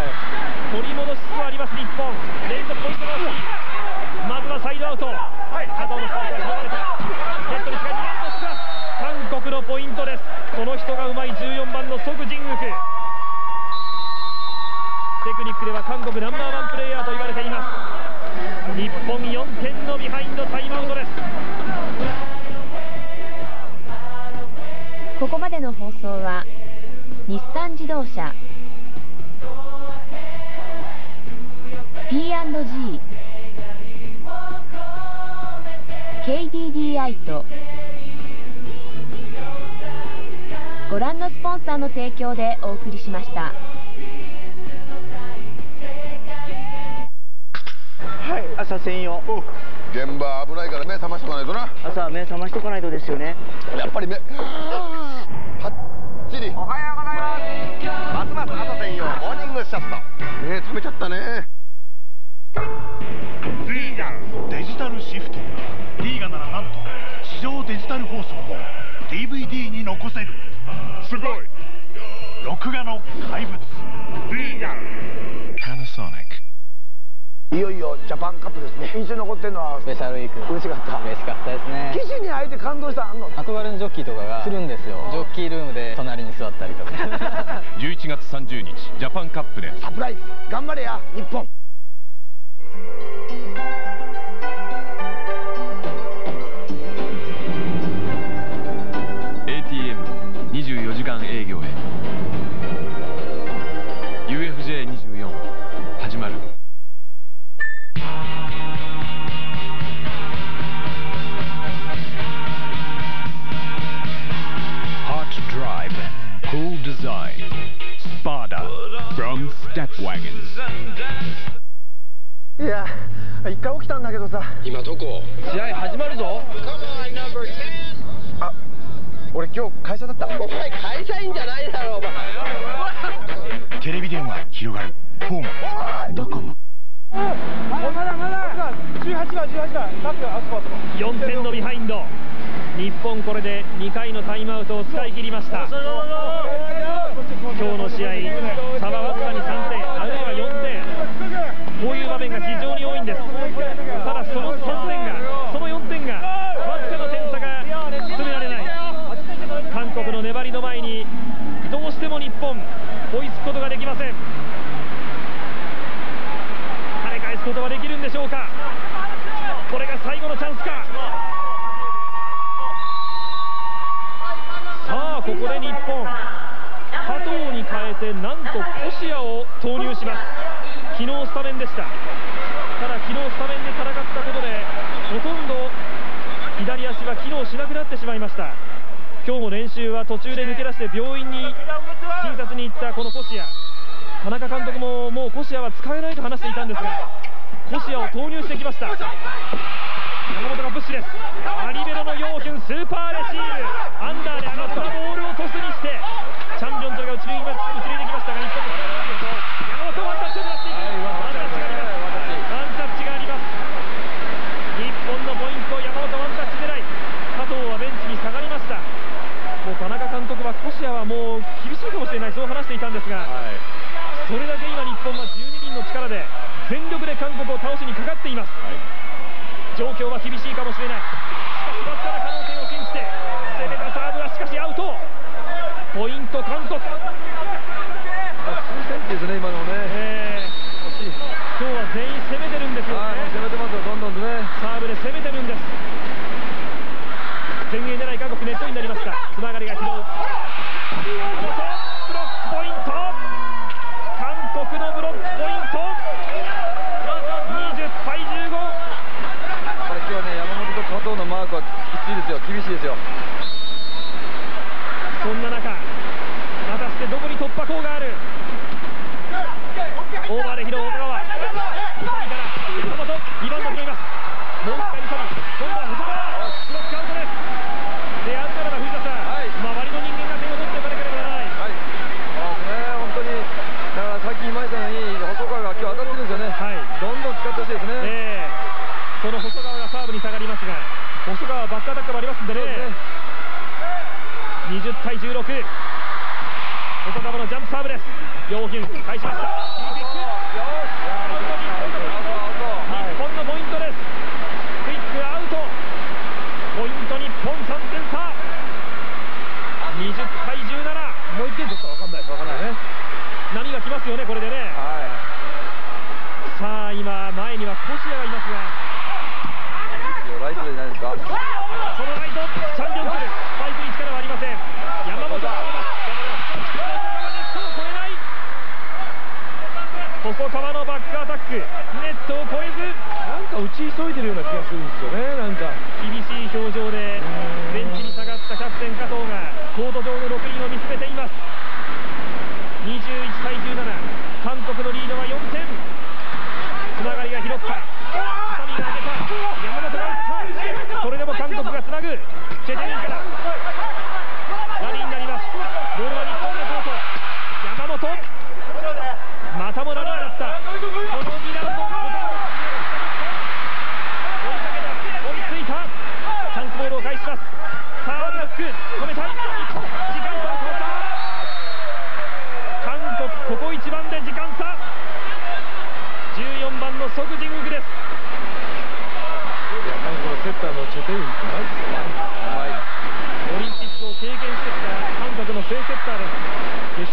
取り戻しつつあります日本。連続ポイントが欲しい。まずはサイドアウト、加藤のスパイクが取られた。ネットに近いにエンドスクラス、韓国のポイントです。この人がうまいじゅうよんばんのソク・ジンウク。テクニックでは韓国ナンバーワンプレーヤーと言われています。日本よんてんのビハインドタイムアウトです。 ここまでの放送は日産自動車 ピーアンドジーケーディーディーアイ とご覧のスポンサーの提供でお送りしました。 はい、朝専用。 現場危ないから目覚ましとかないとな。 朝目覚ましとかないとですよね。 やっぱり目はっちり。おはようございます。ますます朝専用モーニングシャツと目覚めちゃったね。 リーガデジタルシフト。リーガならなんと地上デジタル放送も ディーブイディー に残せる。すごい。録画の怪物リーガ。 Panasonic。 いよいよジャパンカップですね。印象に残ってるのはスペシャルウィーク。嬉しかった。嬉しかったですね。 騎士に会えて感動したあんの。 憧れのジョッキーとかが来るんですよ。ジョッキールームで隣に座ったりとか。 じゅういちがつさんじゅうにちジャパンカップでサプライズ頑張れや日本。 エーティーエムにじゅうよじかん営業へ ユーエフジェーにじゅうよん 始まる。Hot Drive Cool Design Spada from Stepwagons。 いや一回起きたんだけどさ。 今どこ？ 試合始まるぞ。あ、俺今日会社だった。 お前会社員じゃないだろお前。 テレビ電話広がるフォーマドコモ。 まだまだじゅうはちばんじゅうはちばんあそこあそこ。 よんてんのビハインド。日本これでにかいのタイムアウトを使い切りました。今日の試合差はわずかにさんてんあるいはよんてん、こういう場面が非常に多いんです。ただそのさんてんがそのよんてんがわずかの点差が詰められない。韓国の粘りの前にどうしても日本追いつくことができません。跳ね返すことはできるんでしょうか。これが最後のチャンスか。さあここで日本加藤に変えてなんとコシアを投入します。昨日スタメンでした。ただ昨日スタメンで戦ったことでほとんど左足は機能しなくなってしまいました。今日も練習は途中で抜け出して病院に診察に行ったこのコシア。田中監督ももうコシアは使えないと話していたんですが、コシアを投入してきました。山本がプッシュです。アリベロのヨーヒュンスーパーレシーブ。アンダーで上がったボールをトスにしてチャンピオンズが内に移りできましたが、日本の山本ワンタッチを狙っていく。ワンタッチがあります。ワンタッチがあります。日本のポイント、山本ワンタッチ狙い。加藤はベンチに下がりました。もう田中監督はコシアはもう厳しいかもしれない、そう話していたんですが、はい、それだけ今日本はじゅうににんの力で全力で韓国を倒しにかかっています。はい、状況は厳しいかもしれない。しかしわずかな可能性を信じて攻めたサーブはしかしアウト。ポイント韓国。数センチですね今のね。 えー、惜しい。今日は全員攻めてるんですよね。 はい、攻めてますよどんどんね。 サーブで攻めてるんです。前衛狙い韓国ネットになりました。つながりが拾う。ブロックポイント。韓国のブロックポイント。にじゅうたいじゅうご。 これ今日ね山本と加藤のマークはきついですよ、厳しいですよ。 そんな中果たしてどこに突破口がある。オーバーで拾う小川。宇佐美から山本リバウンド拾います。もう一回宇佐美、今度は細川。ブロックアウトです。であるならば藤田さん、はい、周りの人間が点を取っておかなければならない。 はい、そうですね、本当にだからさっき言いましたように細川が今日当たってるんですよね。はい、どんどん使ってほしいですね。 えー、その細川がサーブに下がりますが、細川はバックアタックもありますんでね。にじゅうたいじゅうろく。細川のジャンプサーブです。ヨーヒュン返しました。日本のポイントです。クイックアウト。ポイント日本さんてん差。にじゅうたいじゅうなな。 もういってん取ったら分かんないです。分かんないね。 波が来ますよねこれでね。はい、さあ今前にはコシアがいますが、 ライトじゃないですか。 そのライトチャンピオンズルスパイクに力はありません。山本があります。ネットを越えない。 ね、なんか厳しい表情でベンチに下がったキャプテン加藤がコート上のろくにんを見つめています。にじゅういちたいじゅうなな、韓国のリードはよんてん。つながりが拾った、宇佐美が上げた、山本が打った。それでも韓国がつなぐ、チェテリンからラリーになります。ボールは日本のコート、山本、またもラリーになった。このに段の追いかけた、追いついた。チャンスボールを返します。さあブラック止めたい、時間差を取った。韓国ここ一番で時間差。じゅうよんばんのソクジンウクです。 セッターのチェテインうまいですね。 オリンピックを経験してきた韓国の正セッターです。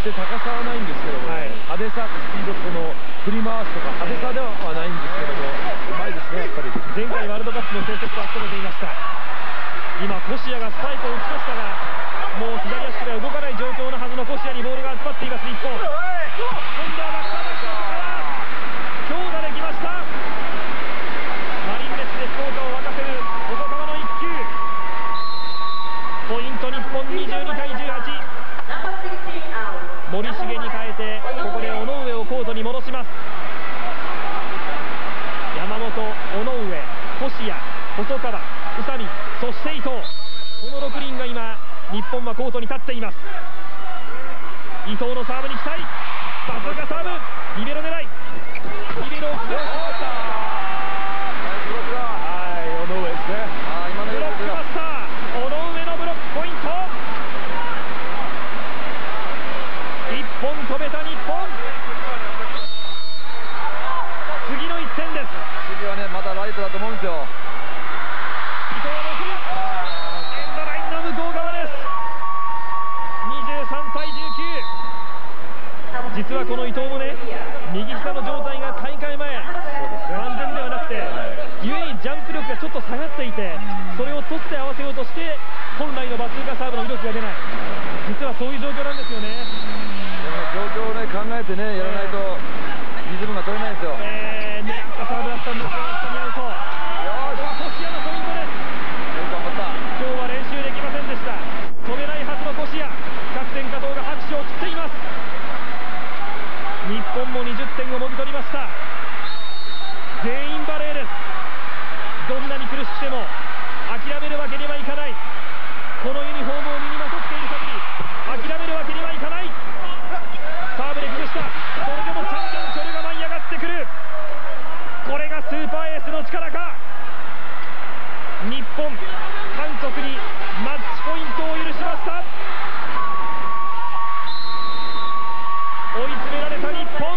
決して高さはないんですけども、はい、派手さ、スピード、この振り回すとか派手さではないんですけども、うまいですね、やっぱり。 前回ワールドカップの正セッターを務めていました。今コシアがスパイクを打ちましたが、もう左足では動かない状況のはずのコシアにボールが集まっています。日本、今度はバックアタックから強打できました。マリンメッセ福岡を沸かせる細川の一球。ポイント日本にじゅうにたいじゅうはち。森重に変えてここで尾上をコートに戻します。山本、尾上、越谷、細川、宇佐美、そして伊藤、このろくにんが今日本はコートに立っています。伊藤のサーブに期待、バズーカサーブ、リベロ狙い、リベロを崩した。 はい、尾上ですね。 あ今のブロックマスター、尾上のブロックポイント。いっぽん止めた日本。次のいってんです。 次はね、またライトだと思うんですよ。 伊藤は送る、エンドラインの向こう側です。にじゅうさんたいじゅうきゅう。実はこの伊藤もね、右膝の状態が大会前万全ではなくて、ゆえにジャンプ力がちょっと下がっていて、それをトスで合わせようとして本来のバズーカサーブの威力が出ない、実はそういう状況なんですよね。 状況をね考えてねやらないとリズムが取れないですよ。 えー、狙ったサーブだったんですが、下にアウト。よし、コシアのポイントです。 よく頑張った。 今日は練習できませんでした。止めないはずのコシア、キャプテン加藤が拍手を送っています。日本もにじゅってんをもぎ取りました。全員バレーです。どんなに苦しくても諦めるわけにはいかない。このユニフォームを身にまとっている限り諦めるわけにはいかない。サーブで崩した。それでもチャンピオンチョルが舞い上がってくる。これがスーパーエースの力か。日本、韓国にマッチポイントを許しました。追い詰められた日本。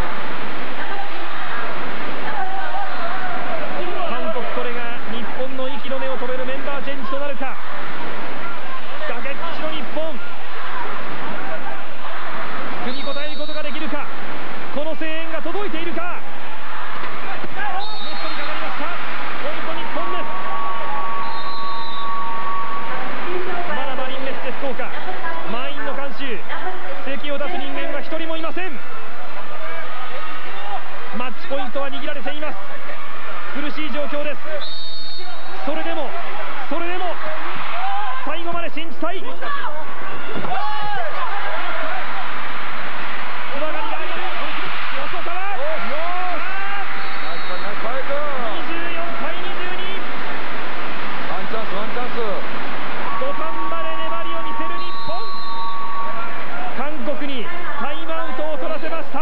韓国、これが日本の息の根を止めるメンバーチェンジとなるか。崖っぷちの日本、踏み応えることができるか。この声援が届いているか。ネットにかかりました。ポイント日本です。まだマリンメッセ福岡、満員の観衆、席を出す人間は一人もいません。マッチポイントは握られています。苦しい状況です。それでもそれでも最後まで信じたい。つながりがある細川。にじゅうよんたいにじゅうに。 ワンチャンスワンチャンス。 土壇場で粘りを見せる日本。韓国にタイムアウトを取らせました。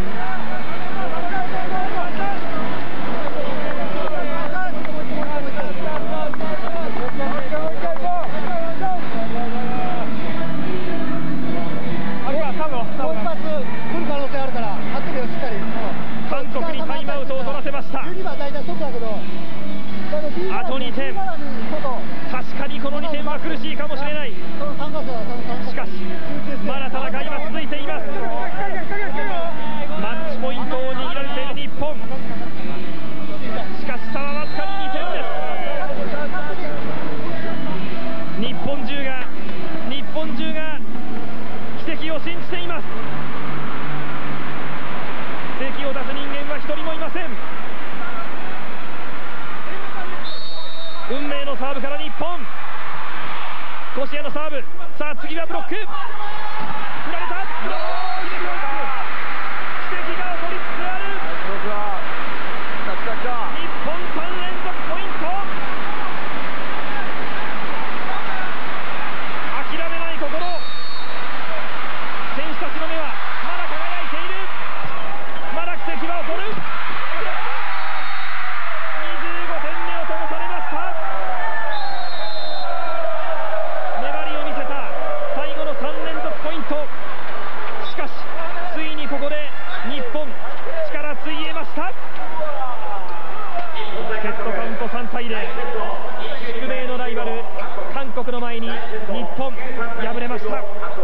韓国にタイムアウトを取らせました。あとにてん。確かにこのにてんは苦しいかもしれない。しかしまだ戦いは続いています。マッチポイントを握られている日本。しかし差はわずかににてんです。日本中が日本中が奇跡を信じています。席を出す人間は一人もいません。 サーブから日本。越谷のサーブ。さあ次はブロック。振られた。ブロック。奇跡が起こりつつある。日本さん連続ポイント。諦めない心。選手たちの目はまだ輝いている。まだ奇跡は起こる。にじゅうごてんめを灯されました。粘りを見せた最後のさん連続ポイント。しかしついにここで日本力ついえました。セットカウントさんたいゼロ。宿命のライバル韓国の前に日本敗れました。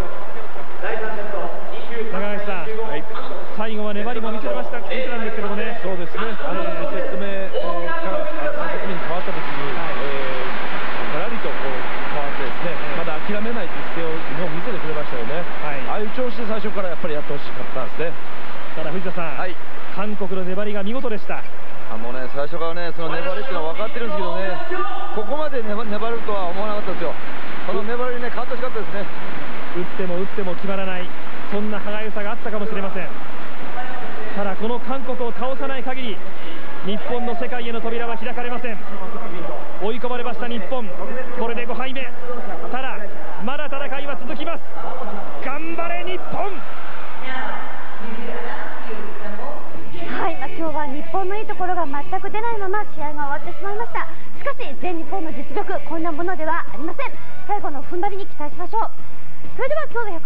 高橋さん、はい、最後は粘りも見せました見せたんですけどもね。 そうですね、あのセット目、えー、からさんセット目に変わった時に、はい、えー、ガラリとこう変わってですね、まだ諦めないという姿勢を昨日見せてくれましたよね、はい、ああいう調子で最初からやっぱりやってほしかったんですね。 ただ藤田さん、はい、韓国の粘りが見事でした。 あもうね、最初からね、その粘りっていうのは分かってるんですけどね、ここまで粘るとは思わなかったですよ。この粘りね、勝ってほしかったですね。 打っても打っても決まらない、そんな歯がゆさがあったかもしれません。ただこの韓国を倒さない限り日本の世界への扉は開かれません。追い込まれました日本、これでごはいめ。ただまだ戦いは続きます。頑張れ日本。 はい、まあ、今日は日本のいいところが全く出ないまま試合が終わってしまいました。しかし全日本の実力こんなものではありません。最後の踏ん張りに期待しましょう。それでは今日のひゃく